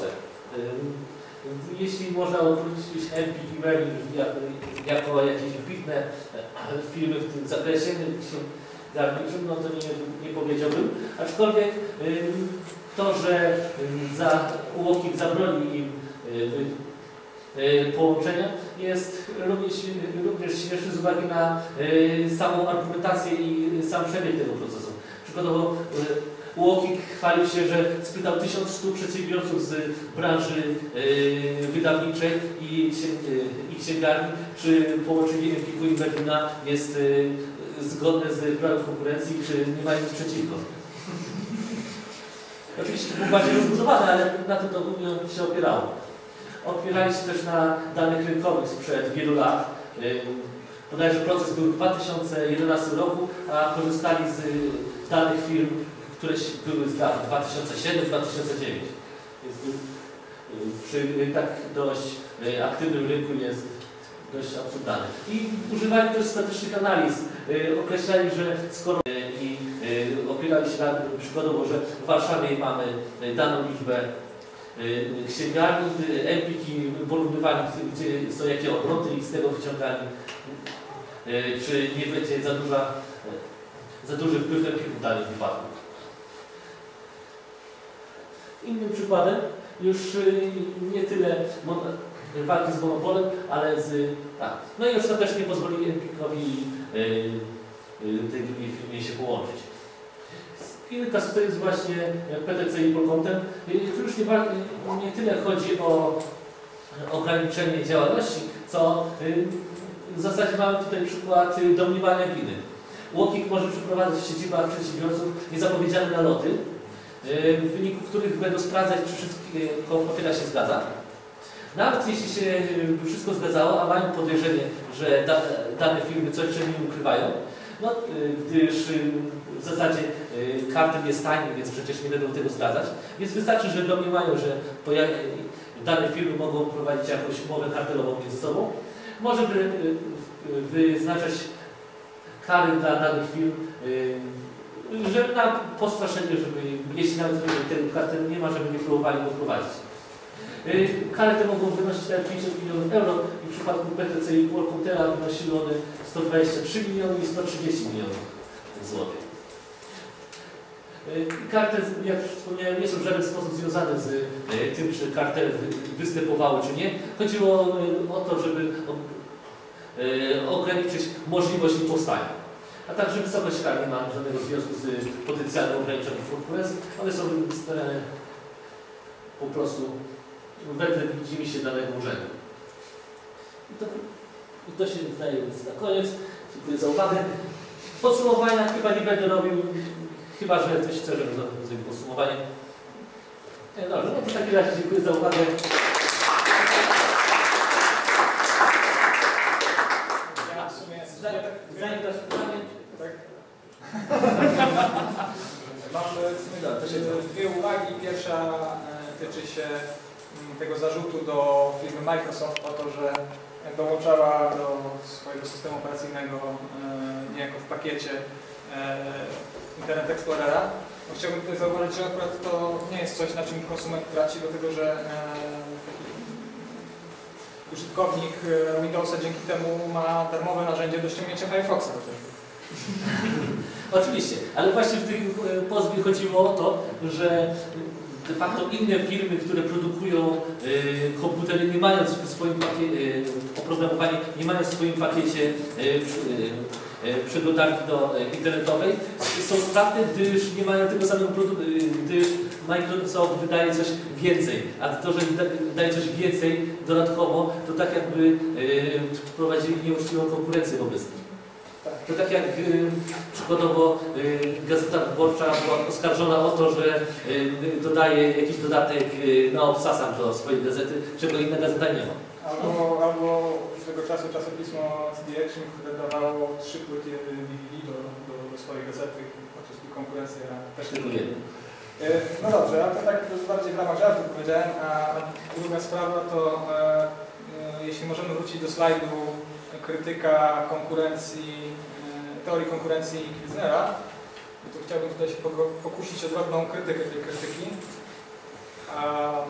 [SPEAKER 2] Jeśli można odwrócić M P i Merlin jako jakieś wybitne firmy w tym zakresie garniczym, no to nie, nie powiedziałbym. Aczkolwiek to, że za UOKiK zabronił im połączenia, jest również, również śmieszny z uwagi na samą argumentację i sam przebieg tego procesu. Przykładowo UOKiK chwalił się, że spytał tysiąc stu przedsiębiorców z branży wydawniczej i, i księgarni, czy połączenie Empiku i Merlina jest zgodne z prawem konkurencji, czy nie mają nic przeciwko. Oczywiście to było bardziej rozbudowane, ale na tym to głównie się opierało. Opierali się też na danych rynkowych sprzed wielu lat. Bodajże proces był w dwa tysiące jedenastym roku, a korzystali z danych firm, które były z lat dwa tysiące siódmy do dwa tysiące dziewiątego. Więc przy tak dość aktywnym rynku jest dość absurdalny. I używali też statystycznych analiz. Określali, że skoro i opierali się na przykładowo, że w Warszawie mamy daną liczbę księgarni, Empiki porównywali, gdzie są jakie obroty i z tego wyciągali, czy nie będzie za, duża, za duży wpływ Empiku w danym wypadku. Innym przykładem już nie tyle walki z monopolem, ale z... A, no i ostatecznie pozwolili Empikowi tej drugiej firmie się połączyć. Inny kasus to jest właśnie P T C i Polkontem. Tu już nie, nie tyle chodzi o ograniczenie działalności, co w zasadzie mamy tutaj przykład domniemania winy. UOKiK może przeprowadzać w siedzibach przedsiębiorców niezapowiedziane naloty, w wyniku których będą sprawdzać, czy wszystko ofiara się zgadza. Nawet jeśli się wszystko zgadzało, a mają podejrzenie, że da, dane firmy coś przed nimi ukrywają, no, gdyż w zasadzie kartel jest tajny, więc przecież nie będą tego zdradzać. Więc wystarczy, że domniemają, że dane firmy mogą prowadzić jakąś umowę kartelową między sobą. Może wy, wyznaczać kary dla danych firm, że na postraszenie, żeby jeśli nawet tego kartelu nie ma, żeby nie próbowali go prowadzić. Kary te mogą wynosić nawet pięćdziesiąt milionów euro i w przypadku P T C i Polkontera wynosiły one sto dwadzieścia trzy miliony i sto trzydzieści milionów złotych. Kartele, jak wspomniałem, nie są w żaden sposób związane z tym, czy kartele występowały, czy nie. Chodziło o to, żeby ograniczyć możliwość ich powstania. A także wysokość kar nie ma żadnego związku z potencjalnym ograniczeniem konkurencji. One są starane po prostu wedle widzimy się danego urzędu. I to, i to się wydaje na koniec. Dziękuję za uwagę. Podsumowania chyba nie będę robił, chyba że ktoś chce, żeby zrobił podsumowanie. Dobrze, no to w takim razie dziękuję za uwagę.
[SPEAKER 1] Ja w sumie
[SPEAKER 2] Zanim, zanim dasz pytanie,
[SPEAKER 1] tak. Mam w sumie dwie uwagi. Pierwsza tyczy się tego zarzutu do firmy Microsoft o to, że dołączała do swojego systemu operacyjnego niejako w pakiecie Internet Explorera. No, chciałbym tutaj zauważyć, że akurat to nie jest coś, na czym konsument traci, dlatego że użytkownik Windowsa dzięki temu ma darmowe narzędzie do ściągnięcia Firefoxa.
[SPEAKER 2] Oczywiście, ale właśnie w tym pozwie chodziło o to, że de facto inne firmy, które produkują y, komputery, nie mając w swoim pakiecie, y, oprogramowanie, nie mając w swoim pakiecie y, y, y, przeglądarki do y, internetowej, są stratne, gdyż nie mają tego samego produktu, y, gdyż Microsoft wydaje coś więcej, a to, że daje coś więcej dodatkowo, to tak jakby y, prowadzili nieuczciwą konkurencję wobec nich. To tak jak y, przykładowo y, Gazeta Wyborcza była oskarżona o to, że y, dodaje jakiś dodatek y, na obsasam do swojej gazety, czego inna gazeta nie ma.
[SPEAKER 1] Albo, albo swego czasu czasopismo C D Action, które dawało trzy płyty D V D do, do, do swojej gazety, podczas gdy konkurencja też
[SPEAKER 2] Tylko jedno.
[SPEAKER 1] No dobrze, ale to tak bardziej w ramach żartu powiedziałem, a druga sprawa to e, e, jeśli możemy wrócić do slajdu krytyka konkurencji, e, teorii konkurencji Kilznera, to chciałbym tutaj się pokusić o drobną krytykę tej krytyki. Um,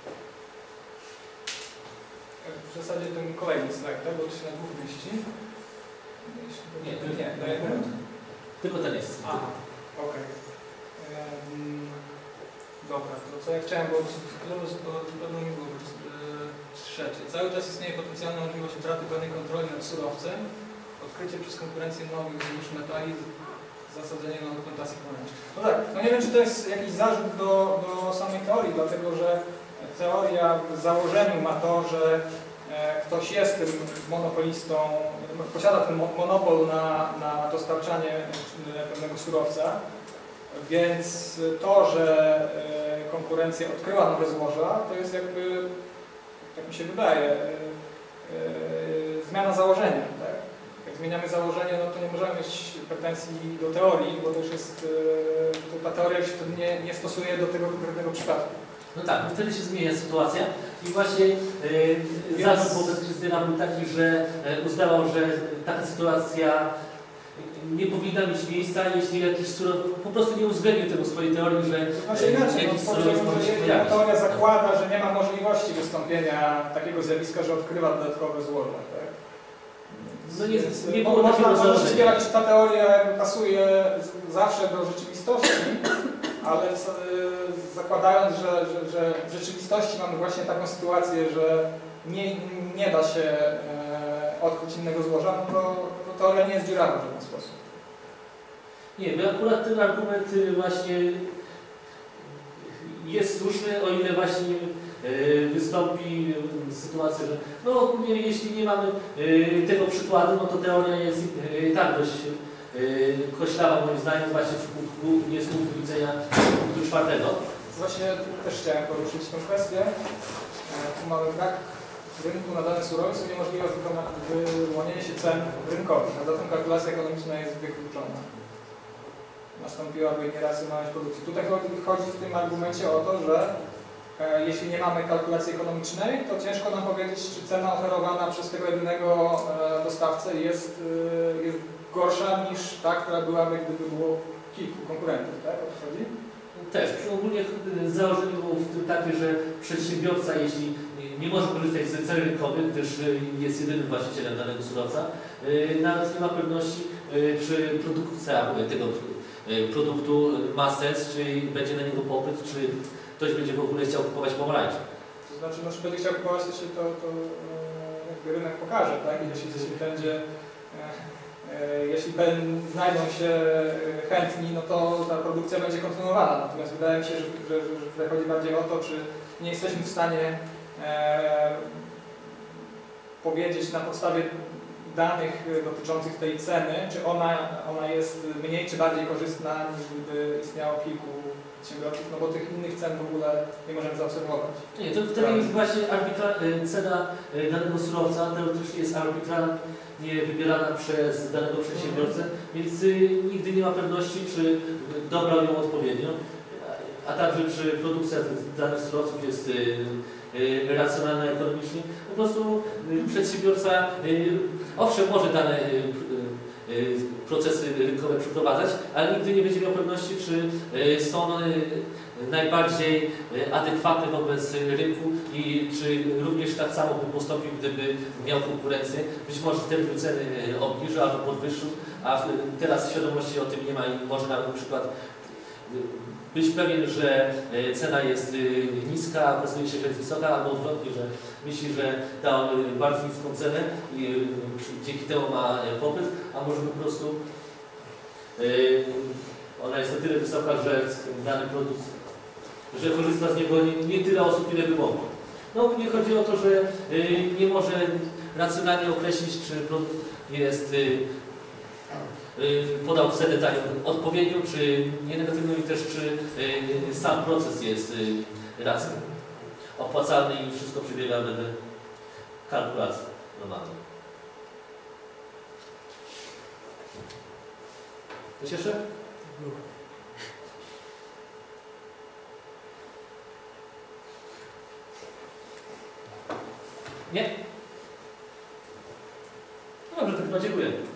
[SPEAKER 1] w zasadzie ten kolejny slajd, tak? Bo to się na dwóch mieści.
[SPEAKER 2] Nie,
[SPEAKER 1] nie, nie, na jednym.
[SPEAKER 2] Tylko ten jest.
[SPEAKER 1] Aha, okej. Okay. Um, dobra, to co ja chciałem, bo pewno nie było trzecie. Cały czas istnieje potencjalna możliwość utraty pełnej kontroli nad surowcem, odkrycie przez konkurencję nowych złóż metali, zasadzenie na dokumentacji poręcznej. No tak, no nie wiem, czy to jest jakiś zarzut do, do samej teorii, dlatego że teoria w założeniu ma to, że e, ktoś jest tym monopolistą, posiada ten monopol na, na dostarczanie pewnego surowca, więc to, że e, konkurencja odkryła nowe złoża, to jest jakby, tak mi się wydaje, e, e, zmiana założenia. Tak? Jak zmieniamy założenie, no to nie możemy mieć pretensji do teorii, bo to już jest, e, ta teoria się nie, nie stosuje do tego konkretnego przypadku.
[SPEAKER 2] No tak, wtedy się zmienia sytuacja i właśnie yy, zarzut wobec Krystyna był taki, że yy, uznawał, że taka sytuacja nie powinna mieć miejsca, jeśli jakiś surowiec po prostu nie uwzględnił tego w swojej teorii, że
[SPEAKER 1] to znaczy inaczej,
[SPEAKER 2] jakiś
[SPEAKER 1] no,
[SPEAKER 2] surowiec może się
[SPEAKER 1] ta
[SPEAKER 2] pojawić.
[SPEAKER 1] teoria zakłada, że nie ma możliwości wystąpienia takiego zjawiska, że odkrywa dodatkowe złoża. Tak?
[SPEAKER 2] No nie,
[SPEAKER 1] Więc,
[SPEAKER 2] nie
[SPEAKER 1] bo
[SPEAKER 2] było
[SPEAKER 1] można,
[SPEAKER 2] takiego
[SPEAKER 1] można
[SPEAKER 2] założenia.
[SPEAKER 1] wspierać, że ta teoria pasuje zawsze do rzeczywistości, ale z, zakładając, że, że, że w rzeczywistości mamy właśnie taką sytuację, że nie, nie da się e, odkryć innego złoża, no to, to teoria nie jest dziurawa w żaden sposób.
[SPEAKER 2] Nie, bo akurat ten argument właśnie jest słuszny, o ile właśnie yy, wystąpi sytuacja, że no nie, jeśli nie mamy yy, tego przykładu, no to teoria jest yy, tak dość yy, koślawa moim zdaniem właśnie z punktu, nie z punktu widzenia punktu czwartego.
[SPEAKER 1] Właśnie też chciałem poruszyć tę kwestię. Tu mamy brak rynku na dany surowiec, uniemożliwia wyłonienie się cen rynkowych, a zatem kalkulacja ekonomiczna jest wykluczona. Nastąpiłaby nieracjonalność produkcji. Tutaj chodzi w tym argumencie o to, że e, jeśli nie mamy kalkulacji ekonomicznej, to ciężko nam powiedzieć, czy cena oferowana przez tego jedynego e, dostawcę jest, e, jest gorsza niż ta, która byłaby, gdyby było kilku konkurentów, tak? O to chodzi?
[SPEAKER 2] Też. Ogólnie założenie było w tym takie, że przedsiębiorca, jeśli nie może korzystać z cen rynkowych, gdyż jest jedynym właścicielem danego surowca, nawet nie ma pewności, czy produkcja tego produktu ma sens, czy będzie na niego popyt, czy ktoś będzie w ogóle chciał kupować pomarańcze.
[SPEAKER 1] To znaczy, no, czy będzie chciał kupować, to się to, to jakby rynek pokaże, tak? I jeśli, jeśli będzie, e, jeśli ben, znajdą się chętni, no to ta produkcja będzie kontynuowana. Natomiast wydaje mi się, że, że, że tutaj chodzi bardziej o to, czy nie jesteśmy w stanie e, powiedzieć na podstawie danych dotyczących tej ceny, czy ona, ona jest mniej czy bardziej korzystna, niż gdyby istniało kilku przedsiębiorców, no bo tych innych cen w ogóle nie możemy zaobserwować.
[SPEAKER 2] Nie, to wtedy jest właśnie arbitra, cena danego surowca, teoretycznie jest arbitralnie wybierana przez danego przedsiębiorcę, więc nigdy nie ma pewności, czy dobrał ją odpowiednio, a także czy produkcja danych surowców jest racjonalna ekonomicznie. Po prostu przedsiębiorca owszem może dane procesy rynkowe przeprowadzać, ale nigdy nie będzie miał pewności, czy są one najbardziej adekwatne wobec rynku i czy również tak samo by postąpił, gdyby miał konkurencję. Być może wtedy ceny obniżył albo podwyższył, a teraz świadomości o tym nie ma i może na przykład być pewien, że cena jest niska, a okazuje się, że jest wysoka, albo odwrotnie, że myśli, że dał bardzo niską cenę i dzięki temu ma popyt, a może po prostu ona jest na tyle wysoka, że dany produkt, że korzysta z niego nie, nie tyle osób, ile by mogło. No nie chodzi o to, że nie może racjonalnie określić, czy produkt jest y, podał cenę za nią odpowiednią, czy nienegatywną i też czy y, sam proces jest y, racją opłacalny i wszystko przebiega wedle kalkulacji normalnej. Coś jeszcze? Nie? No dobrze, to chyba dziękuję.